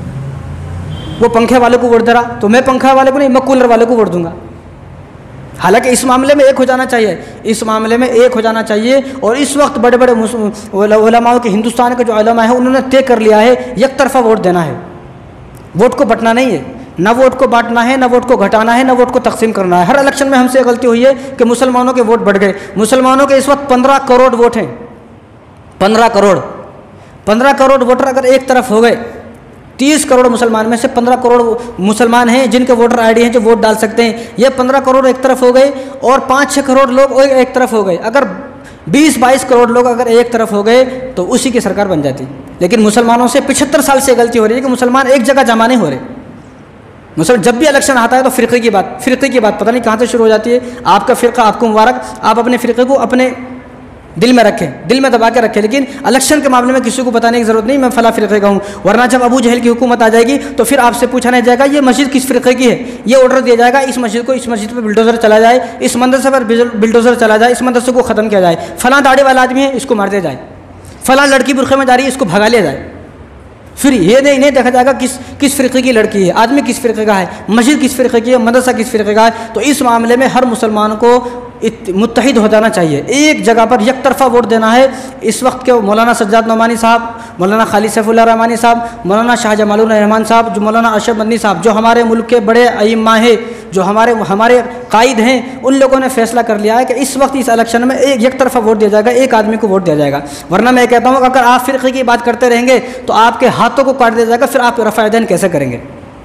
वो पंखे वाले को वोट दे रहा, तो मैं पंखा वाले को नहीं, मैं कूलर वाले को वोट दूंगा। हालांकि इस मामले में एक हो जाना चाहिए, इस मामले में एक हो जाना चाहिए। और इस वक्त बड़े बड़े उलमाओं के, हिंदुस्तान के जो उलमा है उन्होंने तय कर लिया है एक तरफा वोट देना है, वोट को बंटना नहीं है, न वोट को बांटना है, न वोट को घटाना है, न वोट को तकसीम करना है। हर इलेक्शन में हमसे गलती हुई है कि मुसलमानों के वोट बढ़ गए। मुसलमानों के इस वक्त 15 करोड़ वोट हैं, 15 करोड़ वोटर अगर एक तरफ हो गए, 30 करोड़ मुसलमान में से 15 करोड़ मुसलमान हैं जिनके वोटर आईडी हैं जो वोट डाल सकते हैं। ये 15 करोड़ एक तरफ हो गए और 5-6 करोड़ लोग एक तरफ हो गए। अगर 20-22 करोड़ लोग अगर एक तरफ हो गए तो उसी की सरकार बन जाती। लेकिन मुसलमानों से 75 साल से गलती हो रही है कि मुसलमान एक जगह जमा नहीं हो रहे। मुसलमान जब भी इलेक्शन आता है तो फ़िरक़े की बात पता नहीं कहाँ से शुरू हो जाती है। आपका फ़िरक़ा आपको मुबारक, आप अपने फ़िरक़े को अपने दिल में रखें, दिल में दबा के रखें, लेकिन इलेक्शन के मामले में किसी को बताने की ज़रूरत नहीं मैं फ़लाँ फ़िरक़े का हूँ। वरना जब अबू जहल की हुकूमत आ जाएगी तो फिर आपसे पूछा नहीं जाएगा ये मस्जिद किस फ़िरक़े की है। ये ऑर्डर दिया जाएगा इस मस्जिद पर बिल्डोज़र चला जाए, इस मदरसे पर बिल्डोज़र चला जाए, इस मदरसे को ख़त्म किया जाए, फ़लाँ दाढ़ी वाला आदमी है इसको मार दिया जाए, फ़लाँ लड़की बुरखे में जा रही है इसको भगा लिया जाए। फिर ये नहीं देखा जाएगा किस फ़िरक़े की लड़की है, आदमी किस फ़िरक़े का है, मस्जिद किस फ़िरक़े की है, मदरसा किस फ़िरक़े का है। तो इस मामले में हर मुसलमान को मुत्तहिद हो जाना चाहिए, एक जगह पर एक तरफा वोट देना है। इस वक्त के मौलाना सज्जाद नोमानी साहब, मौलाना खालिद सैफुल्लाह रहमानी साहब, मौलाना शाहजमालुर रहमान साहब, जो मौलाना अशरफ मदनी साहब, जो हमारे मुल्क के बड़े अइम्मा हैं, जो हमारे कायद हैं, उन लोगों ने फैसला कर लिया है कि इस वक्त इस इलेक्शन में एक तरफा वोट दिया जाएगा, एक आदमी को वोट दिया जाएगा। वरना मैं कहता हूँ अगर आप फ़िरक़े की बात करते रहेंगे तो आपके हाथों को काट दिया जाएगा, फिर आप रफ़ा यदैन कैसे करेंगे?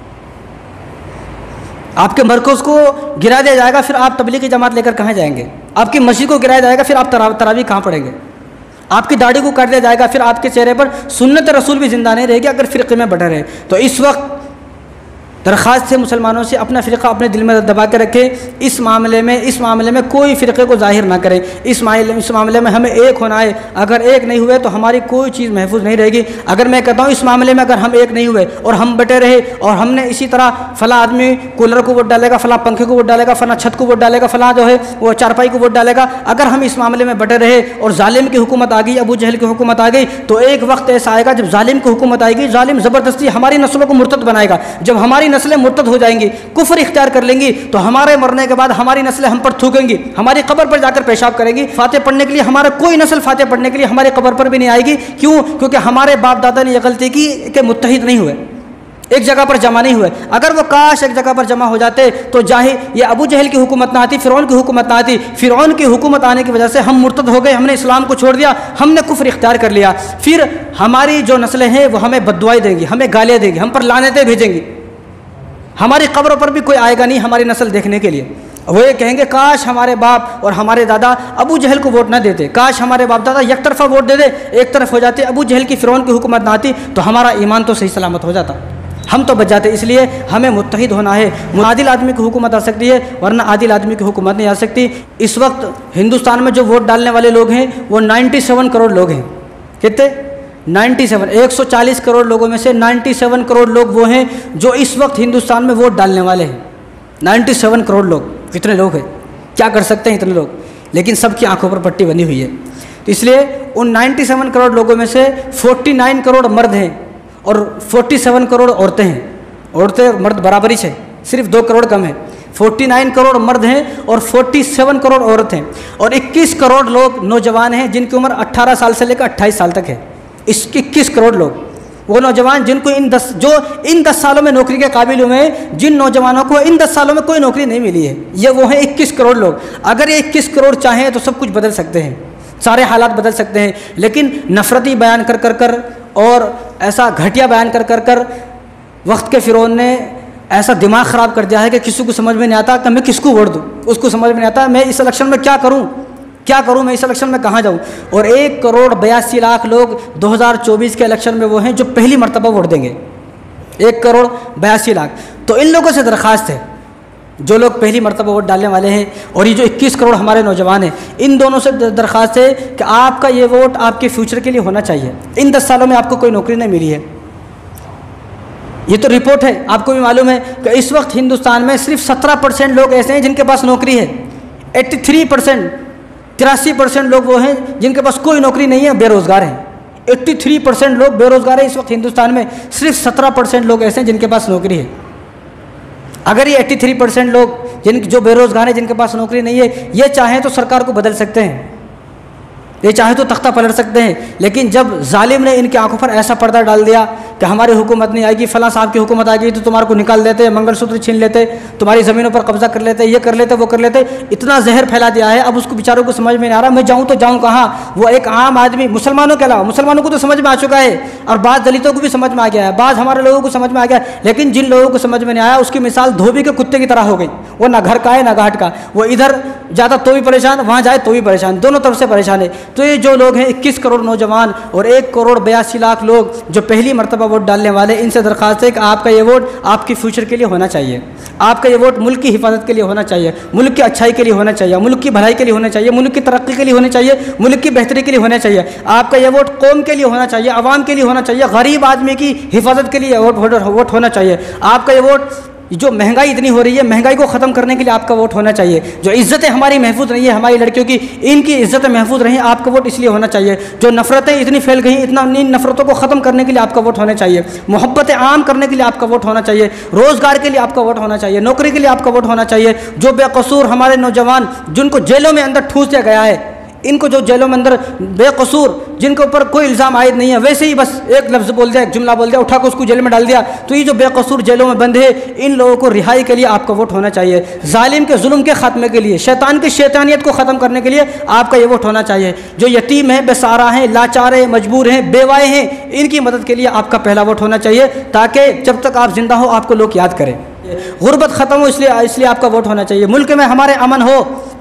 आपके मरकज़ को गिरा दिया जाएगा, फिर आप तबलीगी जमात लेकर कहाँ जाएंगे? आपकी मस्जिद को गिराया जाएगा, फिर आप तरावी कहाँ पढ़ेंगे? आपकी दाढ़ी को काट दिया जाएगा, फिर आपके चेहरे पर सुन्नत रसूल भी जिंदा नहीं रहेगी अगर फ़िरक़े में बढ़े रहे। तो इस वक्त दरख्वास्त है मुसलमानों से अपना फ़िरक़ा अपने दिल में दबा के रखें। इस मामले में कोई फ़िरक़े को ज़ाहिर ना करें। इस मामले में हमें एक होना है। अगर एक नहीं हुए तो हमारी कोई चीज़ महफूज नहीं रहेगी। अगर मैं कहता हूँ इस मामले में अगर हम एक नहीं हुए और हम बटे रहे और हमने इसी तरह फ़लाँ आदमी कूलर को वोट डालेगा, फ़लाँ पंखे को वोट डालेगा, फ़लाँ छत को वोट डालेगा, फ़लाँ जो है वो चारपाई को वोट डालेगा, अगर हम इस मामले में बटे रहे और जालिम की हुकूमत आ गई, अबू जहल की हुकूमत आ गई, तो एक वक्त ऐसा आएगा जब जालिम की हुकूमत आएगी, जालिम ज़बरदस्ती हमारी नस्लों को मुर्तद बनाएगा। जब हमारी नस्लें मुर्तद हो जाएंगी, कुफ्र इख्तियार कर लेंगी, तो हमारे मरने के बाद हमारी नस्लें हम पर थूकेंगी, हमारी कब्र पर जाकर पेशाब करेंगी। फातिह पढ़ने के लिए हमारा कोई नस्ल फातिह पढ़ने के लिए हमारे कब्र पर भी नहीं आएगी। क्यों? क्योंकि हमारे बाप दादा ने यह गलती की कि मुत्तहिद नहीं हुए, एक जगह पर जमा नहीं हुए। अगर वो काश एक जगह पर जमा हो जाते तो जाहिर ये अबू जहल की हुकूमत ना आती, फ़िरौन की हुकूमत ना आती। फ़िरौन की हुकूमत आने की वजह से हम मुर्तद हो गए, हमने इस्लाम को छोड़ दिया, हमने कुफ्र इख्तियार कर लिया। फिर हमारी जो नस्लें हैं वो हमें बद्दुआएं देंगी, हमें गालियाँ देंगी, हम पर लानतें भेजेंगी। हमारी कब्रों पर भी कोई आएगा नहीं हमारी नस्ल देखने के लिए। वो ये कहेंगे काश हमारे बाप और हमारे दादा अबू जहल को वोट ना देते, काश हमारे बाप दादा एक तरफा वोट दे दे, एक तरफ हो जाते, अबू जहल की फ़िरौन की हुकूमत ना आती, तो हमारा ईमान तो सही सलामत हो जाता, हम तो बच जाते। इसलिए हमें मुत्तहिद होना है। आदिल आदमी की हुकूमत आ सकती है वरना आदिल आदमी की हुकूमत नहीं आ सकती। इस वक्त हिंदुस्तान में जो वोट डालने वाले लोग हैं वो 97 करोड़ लोग हैं। कितने? 97। 140 करोड़ लोगों में से 97 करोड़ लोग वो हैं जो इस वक्त हिंदुस्तान में वोट डालने वाले हैं। 97 करोड़ लोग, कितने लोग हैं? क्या कर सकते हैं इतने लोग? लेकिन सबकी आंखों पर पट्टी बनी हुई है। तो इसलिए उन 97 करोड़ लोगों में से 49 करोड़ मर्द हैं और 47 करोड़ औरतें हैं। औरतें मर्द बराबरी है, सिर्फ 2 करोड़ कम है। 49 करोड़ मर्द हैं और 47 करोड़ औरत हैं। और 21 करोड़ लोग नौजवान हैं जिनकी उम्र 18 साल से लेकर 28 साल तक है। इस 21 करोड़ लोग, वो नौजवान जिनको इन 10 सालों में नौकरी के काबिल हुए हैं, जिन नौजवानों को इन 10 सालों में कोई नौकरी नहीं मिली है, ये वो हैं 21 करोड़ लोग। अगर ये 21 करोड़ चाहें तो सब कुछ बदल सकते हैं, सारे हालात बदल सकते हैं। लेकिन नफरती बयान कर और ऐसा घटिया बयान कर वक्त के फ़िरौन ने ऐसा दिमाग ख़राब कर दिया है कि किसी को समझ में नहीं आता कि मैं किसको वोट दूँ, उसको समझ में नहीं आता मैं इस इलेक्शन में क्या करूं, मैं इस इलेक्शन में कहाँ जाऊं। और 1 करोड़ 82 लाख लोग 2024 के इलेक्शन में वो हैं जो पहली मरतबा वोट देंगे। 1 करोड़ 82 लाख। तो इन लोगों से दरख्वास्त है, जो लोग पहली मरतबा वोट डालने वाले हैं और ये जो 21 करोड़ हमारे नौजवान हैं, इन दोनों से दरख्वास्त है कि आपका ये वोट आपके फ्यूचर के लिए होना चाहिए। इन 10 सालों में आपको कोई नौकरी नहीं मिली है, ये तो रिपोर्ट है, आपको भी मालूम है कि इस वक्त हिंदुस्तान में सिर्फ 17% लोग ऐसे हैं जिनके पास नौकरी है। 83% लोग वो हैं जिनके पास कोई नौकरी नहीं है, बेरोज़गार हैं। 83% लोग बेरोज़गार हैं इस वक्त हिंदुस्तान में, सिर्फ 17% लोग ऐसे हैं जिनके पास नौकरी है। अगर ये 83% लोग जो बेरोज़गार हैं, जिनके पास नौकरी नहीं है, ये चाहें तो सरकार को बदल सकते हैं, ये चाहे तो तख्ता पलट सकते हैं। लेकिन जब जालिम ने इनकी आंखों पर ऐसा पर्दा डाल दिया कि हमारी हुकूमत नहीं आएगी, फ़लाँ साहब की हुकूमत आ गई तो तुम्हारे को निकाल देते, मंगलसूत्र छीन लेते, तुम्हारी ज़मीनों पर कब्जा कर लेते, ये कर लेते, वो कर लेते, इतना जहर फैला दिया है। अब उसको बेचारों को समझ में नहीं आ रहा मैं जाऊँ तो जाऊँ कहाँ। वो एक आम आदमी, मुसलमानों के अलावा, मुसलमानों को तो समझ में आ चुका है और बाज़ दलितों को भी समझ में आ गया है, बाज़ हमारे लोगों को समझ में आ गया, लेकिन जिन लोगों को समझ में नहीं आया उसकी मिसाल धोबी के कुत्ते की तरह हो गई। वो ना घर का है ना घाट का, वो इधर जाता तो भी परेशान, वहाँ जाए तो भी परेशान, दोनों तरफ से परेशान है। तो ये जो लोग हैं 21 करोड़ नौजवान और 1 करोड़ 82 लाख लोग जो पहली मरतबा वोट डालने वाले, इनसे दरख्वास्त है कि आपका ये वोट आपकी फ्यूचर के लिए होना चाहिए, आपका ये वोट मुल्क की हिफाजत के लिए होना चाहिए, मुल्क की अच्छाई के लिए होना चाहिए, मुल्क की भलाई के लिए होना चाहिए, मुल्क की तरक्की के लिए होना चाहिए, मुल्क की बेहतरी के लिए होना चाहिए। आपका ये वोट कौम के लिए होना चाहिए, आवाम के लिए होना चाहिए, गरीब आदमी की हिफाजत के लिए वोट होना चाहिए। आपका ये वोट, जो महंगाई इतनी हो रही है, महंगाई को ख़त्म करने के लिए आपका वोट होना चाहिए। जो इज़्ज़तें हमारी महफूज नहीं है, हमारी लड़कियों की, इनकी इज़्ज़तें महफूज रहें, आपका वोट इसलिए होना चाहिए। जो नफ़रतें इतनी फैल गई, इन नफ़रतों को ख़त्म करने के लिए आपका वोट होना चाहिए, मोहब्बतें आम करने के लिए आपका वोट होना चाहिए, रोज़गार के लिए आपका वोट होना चाहिए, नौकरी के लिए आपका वोट होना चाहिए। जो बेकसूर हमारे नौजवान जिनको जेलों में अंदर ठूस दिया गया है, इनको जो जेलों में अंदर बेकसूर, जिनके ऊपर कोई इल्ज़ाम आयद नहीं है, वैसे ही बस एक लफ्ज़ बोल दिया, एक जुमला बोल दिया, उठा कर उसको जेल में डाल दिया, तो ये जो बेकसूर जेलों में बंद है, इन लोगों को रिहाई के लिए आपका वोट होना चाहिए। जालिम के जुल्म के ख़ात्मे के लिए, शैतान की शैतानियत को ख़त्म करने के लिए आपका ये वोट होना चाहिए। जो यतीम हैं, बेसहारा हैं, लाचार हैं, मजबूर हैं, बेवाए हैं, इनकी मदद के लिए आपका पहला वोट होना चाहिए, ताकि जब तक आप जिंदा हो आपको लोग याद करें। गुर्बत ख़त्म हो, इसलिए आपका वोट होना चाहिए। मुल्क में हमारे अमन हो,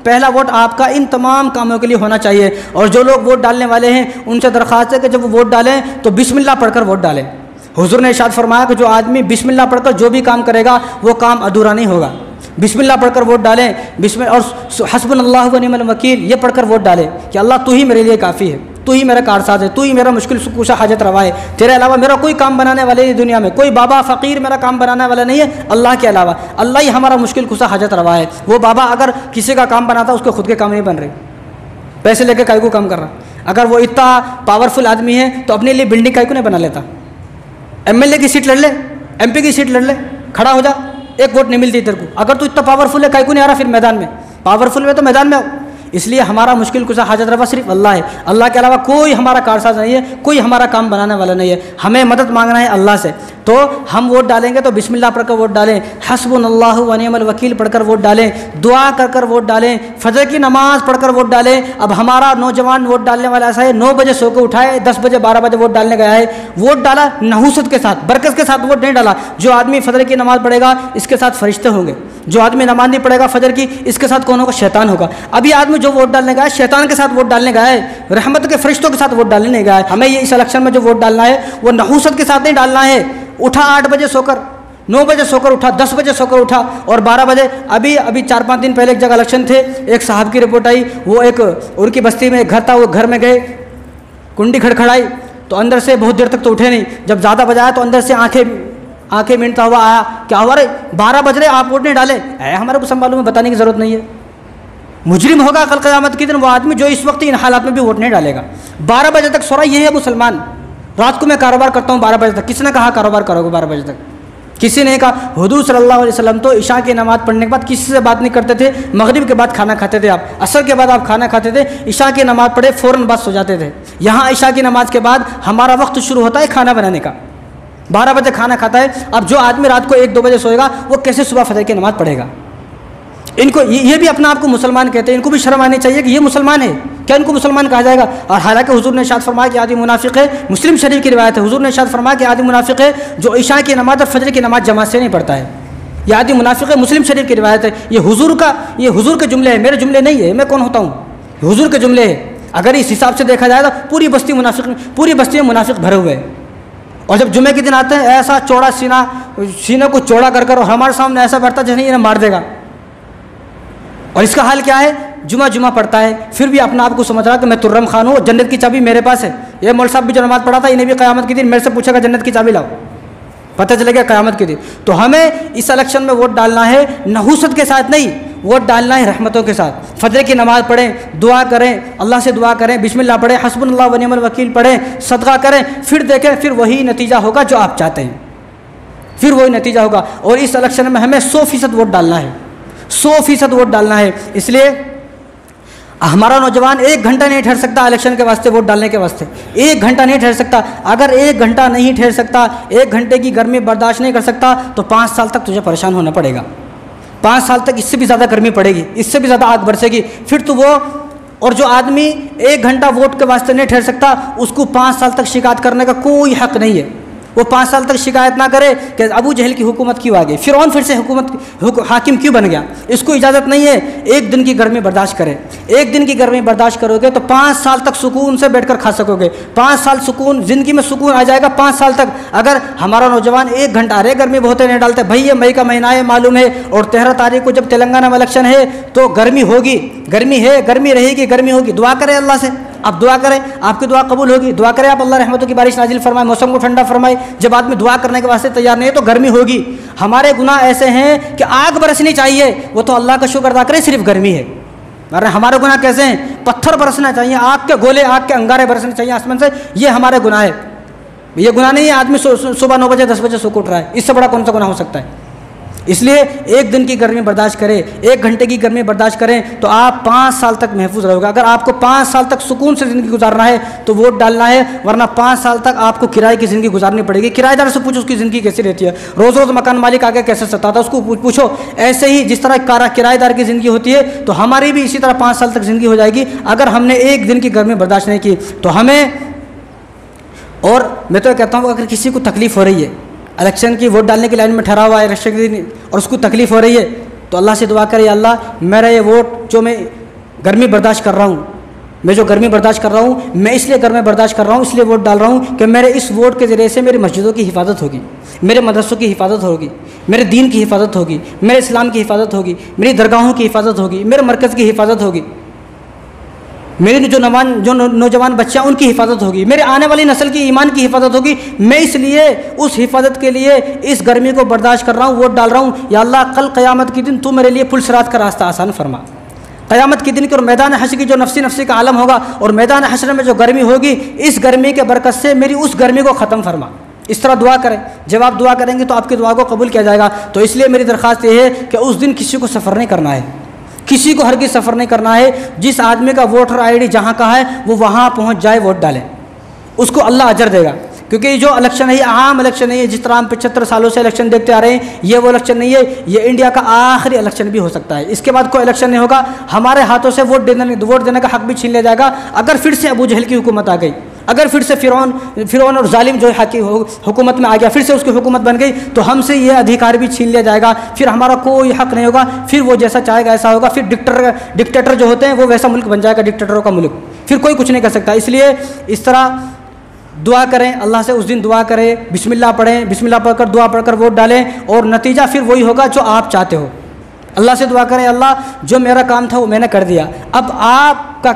पहला वोट आपका इन तमाम कामों के लिए होना चाहिए। और जो लोग वोट डालने वाले हैं उनसे दरख्वास्त है कि जब वो वोट डालें तो बिस्मिल्लाह पढ़कर वोट डालें। हुजूर ने इरशाद फरमाया कि जो आदमी बिस्मिल्लाह पढ़कर जो भी काम करेगा वो काम अधूरा नहीं होगा। बिस्मिल्लाह पढ़कर वोट डालें, बिस्मिल्लाह और हस्बुनल्लाहु व निअमल वकील ये पढ़कर वोट डालें कि अल्लाह तू ही मेरे लिए काफ़ी है, तू ही मेरा कारसाज है, तू ही मेरा मुश्किल कुशा हाजत रवा है, तेरे अलावा मेरा कोई काम बनाने वाले नहीं दुनिया में, कोई बाबा फ़कीर मेरा काम बनाने वाला नहीं है अल्लाह के अलावा, अल्लाह ही हमारा मुश्किल कुशा हाजत रवा है। वो बाबा अगर किसी का काम बनाता उसके खुद के काम नहीं बन रहे, पैसे लेके काहे को काम कर रहा। अगर वो इतना पावरफुल आदमी है तो अपने लिए बिल्डिंग काहे को नहीं बना लेता। एमएलए की सीट लड़ ले, एमपी की सीट लड़ ले, खड़ा हो जा, एक वोट नहीं मिलती तेरे को। अगर तू इतना पावरफुल है काहे को नहीं आ रहा फिर मैदान में, पावरफुल में तो मैदान में आओ। इसलिए हमारा मुश्किल कुशा हाजत रवा सिर्फ अल्लाह है, अल्लाह के अलावा कोई हमारा कारसाज नहीं है, कोई हमारा काम बनाने वाला नहीं है। हमें मदद मांगना है अल्लाह से। तो हम वोट डालेंगे तो बिस्मिल्लाह पढ़कर वोट डालें, हस्बुनल्लाहु व निअमल वकील पढ़कर वोट डालें, दुआ कर वोट डालें, फजर की नमाज पढ़कर वोट डालें। अब हमारा नौजवान वोट डालने वाला ऐसा है 9 बजे सो के उठाए, 10 बजे 12 बजे वोट डालने गया है, वोट डाला नहूसत के साथ, बरकत के साथ वोट नहीं डाला। जो आदमी फजर की नमाज पढ़ेगा इसके साथ फरिश्ते होंगे, जो आदमी नमाज नहीं पढ़ेगा फजर की इसके साथ कौन होगा, शैतान होगा। अभी आदमी जो वोट डालने गया है शैतान के साथ वोट डालने गया है, रहमत के फरिश्तों के साथ वोट डालने नहीं गया है। हमें ये इस इलेक्शन में जो वोट डालना है वो नहूसत के साथ नहीं डालना है। उठा 8 बजे सोकर, 9 बजे सोकर उठा, 10 बजे सोकर उठा और 12 बजे अभी 4-5 दिन पहले एक जगह इलेक्शन थे, एक साहब की रिपोर्ट आई, वो एक उनकी बस्ती में एक घर था, वो घर में गए, कुंडी खड़खड़ाई तो अंदर से बहुत देर तक तो उठे नहीं, जब ज़्यादा बजाया तो अंदर से आंखें मींटता हुआ आया, क्या हुआ रे 12 बज रहे आप वोट नहीं डाले। हमारे को सब मालूम है, बताने की ज़रूरत नहीं है। मुजरिम होगा कल क़यामत के दिन वो आदमी जो इस वक्त इन हालात में भी वोट नहीं डालेगा। 12 बजे तक सो रहा, ये है मुसलमान। रात को मैं कारोबार करता हूँ 12 बजे तक, किसने कहा कारोबार करोगे 12 बजे तक, किसी ने कहा। हुजूर सल्लल्लाहु अलैहि वसल्लम तो इशा की नमाज़ पढ़ने के बाद किसी से बात नहीं करते थे, मगरिब के बाद खाना खाते थे आप, असर के बाद आप खाना खाते थे, इशा की नमाज़ पढ़े फ़ौरन बाद सो जाते थे। यहाँ इशा की नमाज़ के बाद हमारा वक्त शुरू होता है खाना बनाने का, 12 बजे खाना खाता है। अब जो आदमी रात को 1-2 बजे सोएगा वो कैसे सुबह फजर की नमाज़ पढ़ेगा। इनको ये भी अपना आपको मुसलमान कहते हैं, इनको भी शर्म आनी चाहिए कि ये मुसलमान है, क्या इनको मुसलमान कहा जाएगा। और हालांकि हुजूर ने इरशाद फरमाया कि आदि मुनाफिक है, मुस्लिम शरीफ की रिवायत है, हुजूर ने इरशाद फरमाया कि आदि मुनाफिक है जो इशा की नमाज और फजर की नमाज जमात से नहीं पढ़ता है। यह आदि मुनाफिक है, मुस्लिम शरीफ की रिवायत है। ये हुजूर के जुमले है, मेरे जुमले नहीं है, मैं कौन होता हूँ, हुजूर के जुमले है। अगर इस हिसाब से देखा जाए तो पूरी बस्ती में मुनाफिक भरे हुए हैं। और जब जुमे के दिन आते हैं ऐसा चौड़ा सीने को चौड़ा कर और हमारे सामने ऐसा बैठता जैसे इन्हें मार देगा। और इसका हाल क्या है, जुमा पढ़ता है फिर भी अपना आप को समझ रहा कि मैं तुर्रम खान हूँ, जन्नत की चाबी मेरे पास है। ये मौल साहब भी जो नमाज पढ़ा था इन्हें भी क़यामत के दिन मेरे से पूछेगा जन्नत की चाबी लाओ, पता चलेगा क़यामत के दिन। तो हमें इस इलेक्शन में वोट डालना है नहूसत के साथ नहीं, वोट डालना है रहमतों के साथ। फजर की नमाज़ पढ़ें, दुआ करें, अल्लाह से दुआ करें, बिस्मिल्लाह पढ़ें, हस्बुनल्लाह व निअमल वकील पढ़ें, सदका करें, फिर देखें, फिर वही नतीजा होगा जो आप चाहते हैं, फिर वही नतीजा होगा। और इस इलेक्शन में हमें 100% वोट डालना है, 100% वोट डालना है। इसलिए हमारा नौजवान 1 घंटा नहीं ठहर सकता इलेक्शन के वास्ते, वोट डालने के वास्ते 1 घंटा नहीं ठहर सकता। अगर 1 घंटा नहीं ठहर सकता, 1 घंटे की गर्मी बर्दाश्त नहीं कर सकता तो 5 साल तक तुझे परेशान होना पड़ेगा। 5 साल तक इससे भी ज़्यादा गर्मी पड़ेगी, इससे भी ज़्यादा आग बरसेगी। फिर तो वो, और जो आदमी 1 घंटा वोट के वास्ते नहीं ठहर सकता उसको 5 साल तक शिकायत करने का कोई हक़ नहीं है। वो 5 साल तक शिकायत ना करे कि अबू जहल की हुकूमत क्यों आ गई, फिरौन फिर से हाकिम क्यों बन गया, इसको इजाज़त नहीं है। 1 दिन की गर्मी बर्दाश्त करे, 1 दिन की गर्मी बर्दाश्त करोगे तो 5 साल तक सुकून से बैठकर खा सकोगे। 5 साल सुकून, ज़िंदगी में सुकून आ जाएगा 5 साल तक। अगर हमारा नौजवान 1 घंटा, अरे गर्मी बहुत है नहीं डालते भाई, ये मई का महीना है मालूम है, और 13 तारीख को जब तेलंगाना में इलेक्शन है तो गर्मी होगी, गर्मी है, गर्मी रहेगी, गर्मी होगी। दुआ करें अल्लाह से, आप दुआ करें, आपकी दुआ कबूल होगी। दुआ करें आप अल्लाह रहमतों की बारिश नाजिल फरमाए, मौसम को ठंडा फरमाए। जब आदमी दुआ करने के वास्ते तैयार नहीं है तो गर्मी होगी। हमारे गुनाह ऐसे हैं कि आग बरसनी चाहिए, वो तो अल्लाह का शुक्र अदा करें सिर्फ गर्मी है। अरे हमारे गुनाह कैसे हैं, पत्थर बरसना चाहिए, आग के गोले, आग के अंगारे बरसने चाहिए आसमान से, ये हमारे गुनाह है। ये गुनाह नहीं है आदमी सुबह 9 बजे 10 बजे सो उठ रहा है, इससे बड़ा कौन सा गुनाह हो सकता है। इसलिए 1 दिन की गर्मी बर्दाश्त करें, 1 घंटे की गर्मी बर्दाश्त करें तो आप 5 साल तक महफूज रहोगे। अगर आपको 5 साल तक सुकून से ज़िंदगी गुजारना है तो वोट डालना है, वरना 5 साल तक आपको किराए की ज़िंदगी गुजारनी पड़ेगी। किराएदार से पूछो उसकी ज़िंदगी कैसी रहती है, रोज़ रोज़ मकान मालिक आके कैसे सताता है, उसको पूछो। ऐसे ही जिस तरह किराएदार की ज़िंदगी होती है तो हमारी भी इसी तरह 5 साल तक ज़िंदगी हो जाएगी अगर हमने 1 दिन की गर्मी बर्दाश्त नहीं की तो हमें। और मैं तो कहता हूँ अगर किसी को तकलीफ़ हो रही है, इलेक्शन की वोट डालने की लाइन में ठहरा हुआ है इलेक्शन के दिन और उसको तकलीफ़ हो रही है तो अल्लाह से दुआ करे, या अल्लाह मेरा ये वोट जो मैं गर्मी बर्दाश्त कर रहा हूँ, मैं जो गर्मी बर्दाश्त कर रहा हूँ, मैं इसलिए गर्मी बर्दाश्त कर रहा हूँ, इसलिए वोट डाल रहा हूँ कि मेरे इस वोट के ज़रिए से मेरी मस्जिदों की हिफाजत होगी, मेरे मदरसों की हिफाजत होगी, मेरे दीन की हिफाजत होगी, मेरे इस्लाम की हिफाजत होगी, मेरी दरगाहों की हिफाजत होगी, मेरे मरकज़ की हिफाजत होगी, मेरे जो नौजवान बच्चे हैं उनकी हिफाजत होगी, मेरे आने वाली नस्ल की ईमान की हिफाजत होगी। मैं इसलिए उस हिफाजत के लिए इस गर्मी को बर्दाश्त कर रहा हूँ, वोट डाल रहा हूँ। या अल्लाह कल क़यामत के दिन तू मेरे लिए पुल सिरात का रास्ता आसान फरमा। क़यामत के दिन के और मैदान हश्र की जो नफ्सी नफ्सी का आलम होगा और मैदान हश्र में जो गर्मी होगी, इस गर्मी के बरकत से मेरी उस गर्मी को ख़त्म फरमा। इस तरह दुआ करें। जब आप दुआ करेंगे तो आपकी दुआ को कबूल किया जाएगा। तो इसलिए मेरी दरख्वास्त ये है कि उस दिन किसी को सफ़र नहीं करना है, किसी को हरगिज़ सफ़र नहीं करना है। जिस आदमी का वोटर आईडी जहाँ का है वो वहाँ पहुँच जाए, वोट डालें, उसको अल्लाह अजर देगा। क्योंकि ये जो इलेक्शन है ये आम इलेक्शन नहीं है। जिस तरह हम 75 सालों से इलेक्शन देखते आ रहे हैं, ये वो इलेक्शन नहीं है, ये इंडिया का आखिरी इलेक्शन भी हो सकता है। इसके बाद कोई इलेक्शन नहीं होगा। हमारे हाथों से वोट देने का हक भी छीन लिया जाएगा। अगर फिर से अबू जहल की हुकूमत आ गई, अगर फिर से फिरौन और जालिम जो है हुकूमत में आ गया, फिर से उसकी हुकूमत बन गई, तो हमसे ये अधिकार भी छीन लिया जाएगा। फिर हमारा कोई हक नहीं होगा। फिर वो जैसा चाहेगा ऐसा होगा। फिर डिक्टेटर जो होते हैं वो वैसा मुल्क बन जाएगा, डिक्टेटरों का मुल्क। फिर कोई कुछ नहीं कर सकता। इसलिए इस तरह दुआ करें, अल्लाह से उस दिन दुआ करें, बिस्मिल्लाह पढ़ें, बिस्मिल्लाह पढ़कर दुआ पढ़कर वोट डालें और नतीजा फिर वही होगा जो आप चाहते हो। अल्लाह से दुआ करें, अल्लाह जो मेरा काम था वो मैंने कर दिया, अब आपका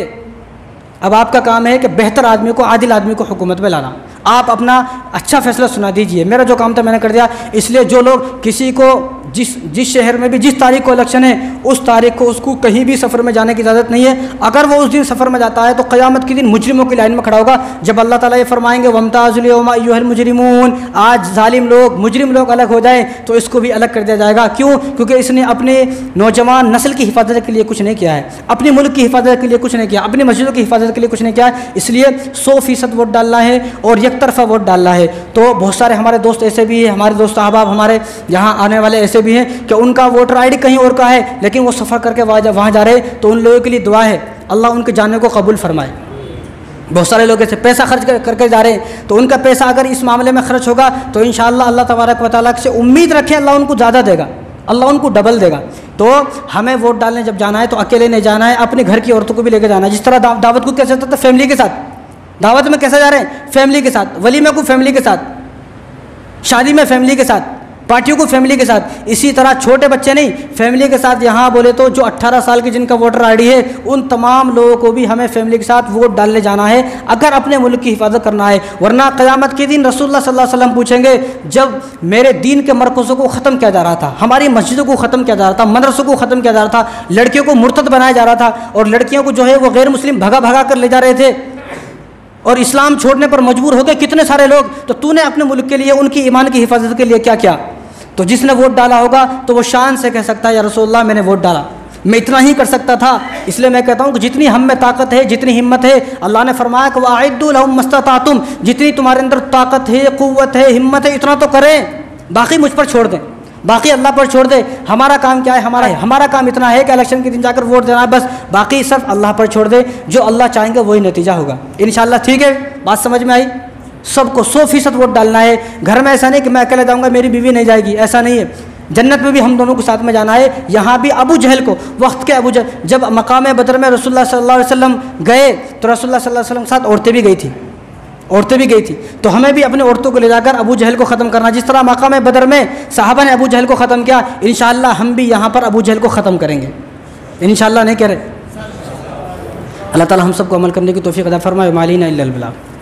काम है कि बेहतर आदमी को, आदिल आदमी को हुकूमत में लाना। आप अपना अच्छा फैसला सुना दीजिए, मेरा जो काम था मैंने कर दिया। इसलिए जो लोग किसी को जिस शहर में भी जिस तारीख को इलेक्शन है उस तारीख को उसको कहीं भी सफ़र में जाने की इजाज़त नहीं है। अगर वो उस दिन सफ़र में जाता है तो क़यामत के दिन मुजरिमों की लाइन में खड़ा होगा। जब अल्लाह ताला ये फरमाएंगे वमताज़ुल यौमा अय्युहल मुजरिमून, आज जालिम लोग, मुजरिम लोग अलग हो जाए, तो इसको भी अलग कर दिया जाएगा। क्यों? क्योंकि इसने अपने नौजवान नस्ल की हिफाजत के लिए कुछ नहीं किया है, अपने मुल्क की हिफाजत के लिए कुछ नहीं किया, अपनी मस्जिदों की हिफाजत के लिए कुछ नहीं किया। इसलिए 100% वोट डालना है और एक तरफा वोट डालना है। तो बहुत सारे हमारे दोस्त ऐसे भी हैं, हमारे दोस्त अहबाब हमारे यहाँ आने वाले ऐसे भी हैं कि उनका वोटर आईडी कहीं और का है, लेकिन वो सफ़र करके वहाँ जा रहे। तो उन लोगों के लिए दुआ है, अल्लाह उनके जाने को कबूल फरमाए। बहुत सारे लोग ऐसे पैसा खर्च करके जा रहे हैं, तो उनका पैसा अगर इस मामले में खर्च होगा तो इंशाअल्लाह अल्लाह तबारक व तआला से उम्मीद रखें, अल्लाह उनको ज़्यादा देगा, अल्लाह उनको डबल देगा। तो हमें वोट डालने जब जाना है तो अकेले नहीं जाना है, अपने घर की औरतों को भी लेकर जाना है। जिस तरह दावत को कैसे जाता था, फैमिली के साथ। दावत में कैसे जा रहे हैं? फैमिली के साथ। वलीमे को फैमिली के साथ, शादी में फैमिली के साथ, पार्टियों को फैमिली के साथ। इसी तरह छोटे बच्चे नहीं, फैमिली के साथ। यहाँ बोले तो जो 18 साल की जिनका वोटर आईडी है उन तमाम लोगों को भी हमें फैमिली के साथ वोट डालने जाना है, अगर अपने मुल्क की हिफाजत करना है। वरना क़यामत के दिन रसूलुल्लाह सल्लल्लाहु अलैहि वसल्लम पूछेंगे, जब मेरे दीन के मरकज़ों को ख़त्म किया जा रहा था, हमारी मस्जिदों को ख़त्म किया जा रहा था, मदरसों को ख़त्म किया जा रहा था, लड़कियों को मुर्तद बनाया जा रहा था और लड़कियों को जो है वो गैर मुस्लिम भगा कर ले जा रहे थे और इस्लाम छोड़ने पर मजबूर हो गए कितने सारे लोग, तो तूने अपने मुल्क के लिए, उनकी ईमान की हिफाजत के लिए क्या किया? तो जिसने वोट डाला होगा तो वो शान से कह सकता है, या रसूलुल्लाह मैंने वोट डाला, मैं इतना ही कर सकता था। इसलिए मैं कहता हूँ कि जितनी हम में ताकत है, जितनी हिम्मत है, अल्लाह ने फरमाया कि वअइद्दू लहुम मस्तताअतुम, जितनी तुम्हारे अंदर ताकत है, क़ुव्वत है, हिम्मत है, इतना तो करें, बाकी मुझ पर छोड़ दें, बाकी अल्लाह पर छोड़ दे। हमारा काम क्या है? हमारा काम इतना है कि इलेक्शन के दिन जाकर वोट देना है, बस। बाकी सब अल्लाह पर छोड़ दे, जो अल्लाह चाहेंगे वही नतीजा होगा इंशाअल्लाह। ठीक है, बात समझ में आई? सबको 100% वोट डालना है। घर में ऐसा नहीं कि मैं अकेले जाऊँगा मेरी बीवी नहीं जाएगी, ऐसा नहीं है। जन्नत में भी हम दोनों को साथ में जाना है। यहाँ भी अबू जहल को, वक्त के अबू जहल, जब मकाम बदर में रसूलुल्लाह सल्लल्लाहु अलैहि वसल्लम गए तो रसूलुल्लाह सल्लल्लाहु अलैहि वसल्लम के साथ औरतें भी गई थी। तो हमें भी अपने औरतों को ले जाकर अबू जहल को ख़त्म करना। जिस तरह मकाम बदर में साहबा ने अबू जहल को ख़त्म किया, इंशाअल्लाह हम भी यहाँ पर अबू जहल को ख़त्म करेंगे इंशाअल्लाह। नहीं कह रहे? अल्लाह ताला हम सबको अमल करने की तौफीक अता फरमाए। मालीना इल्लल बलाग।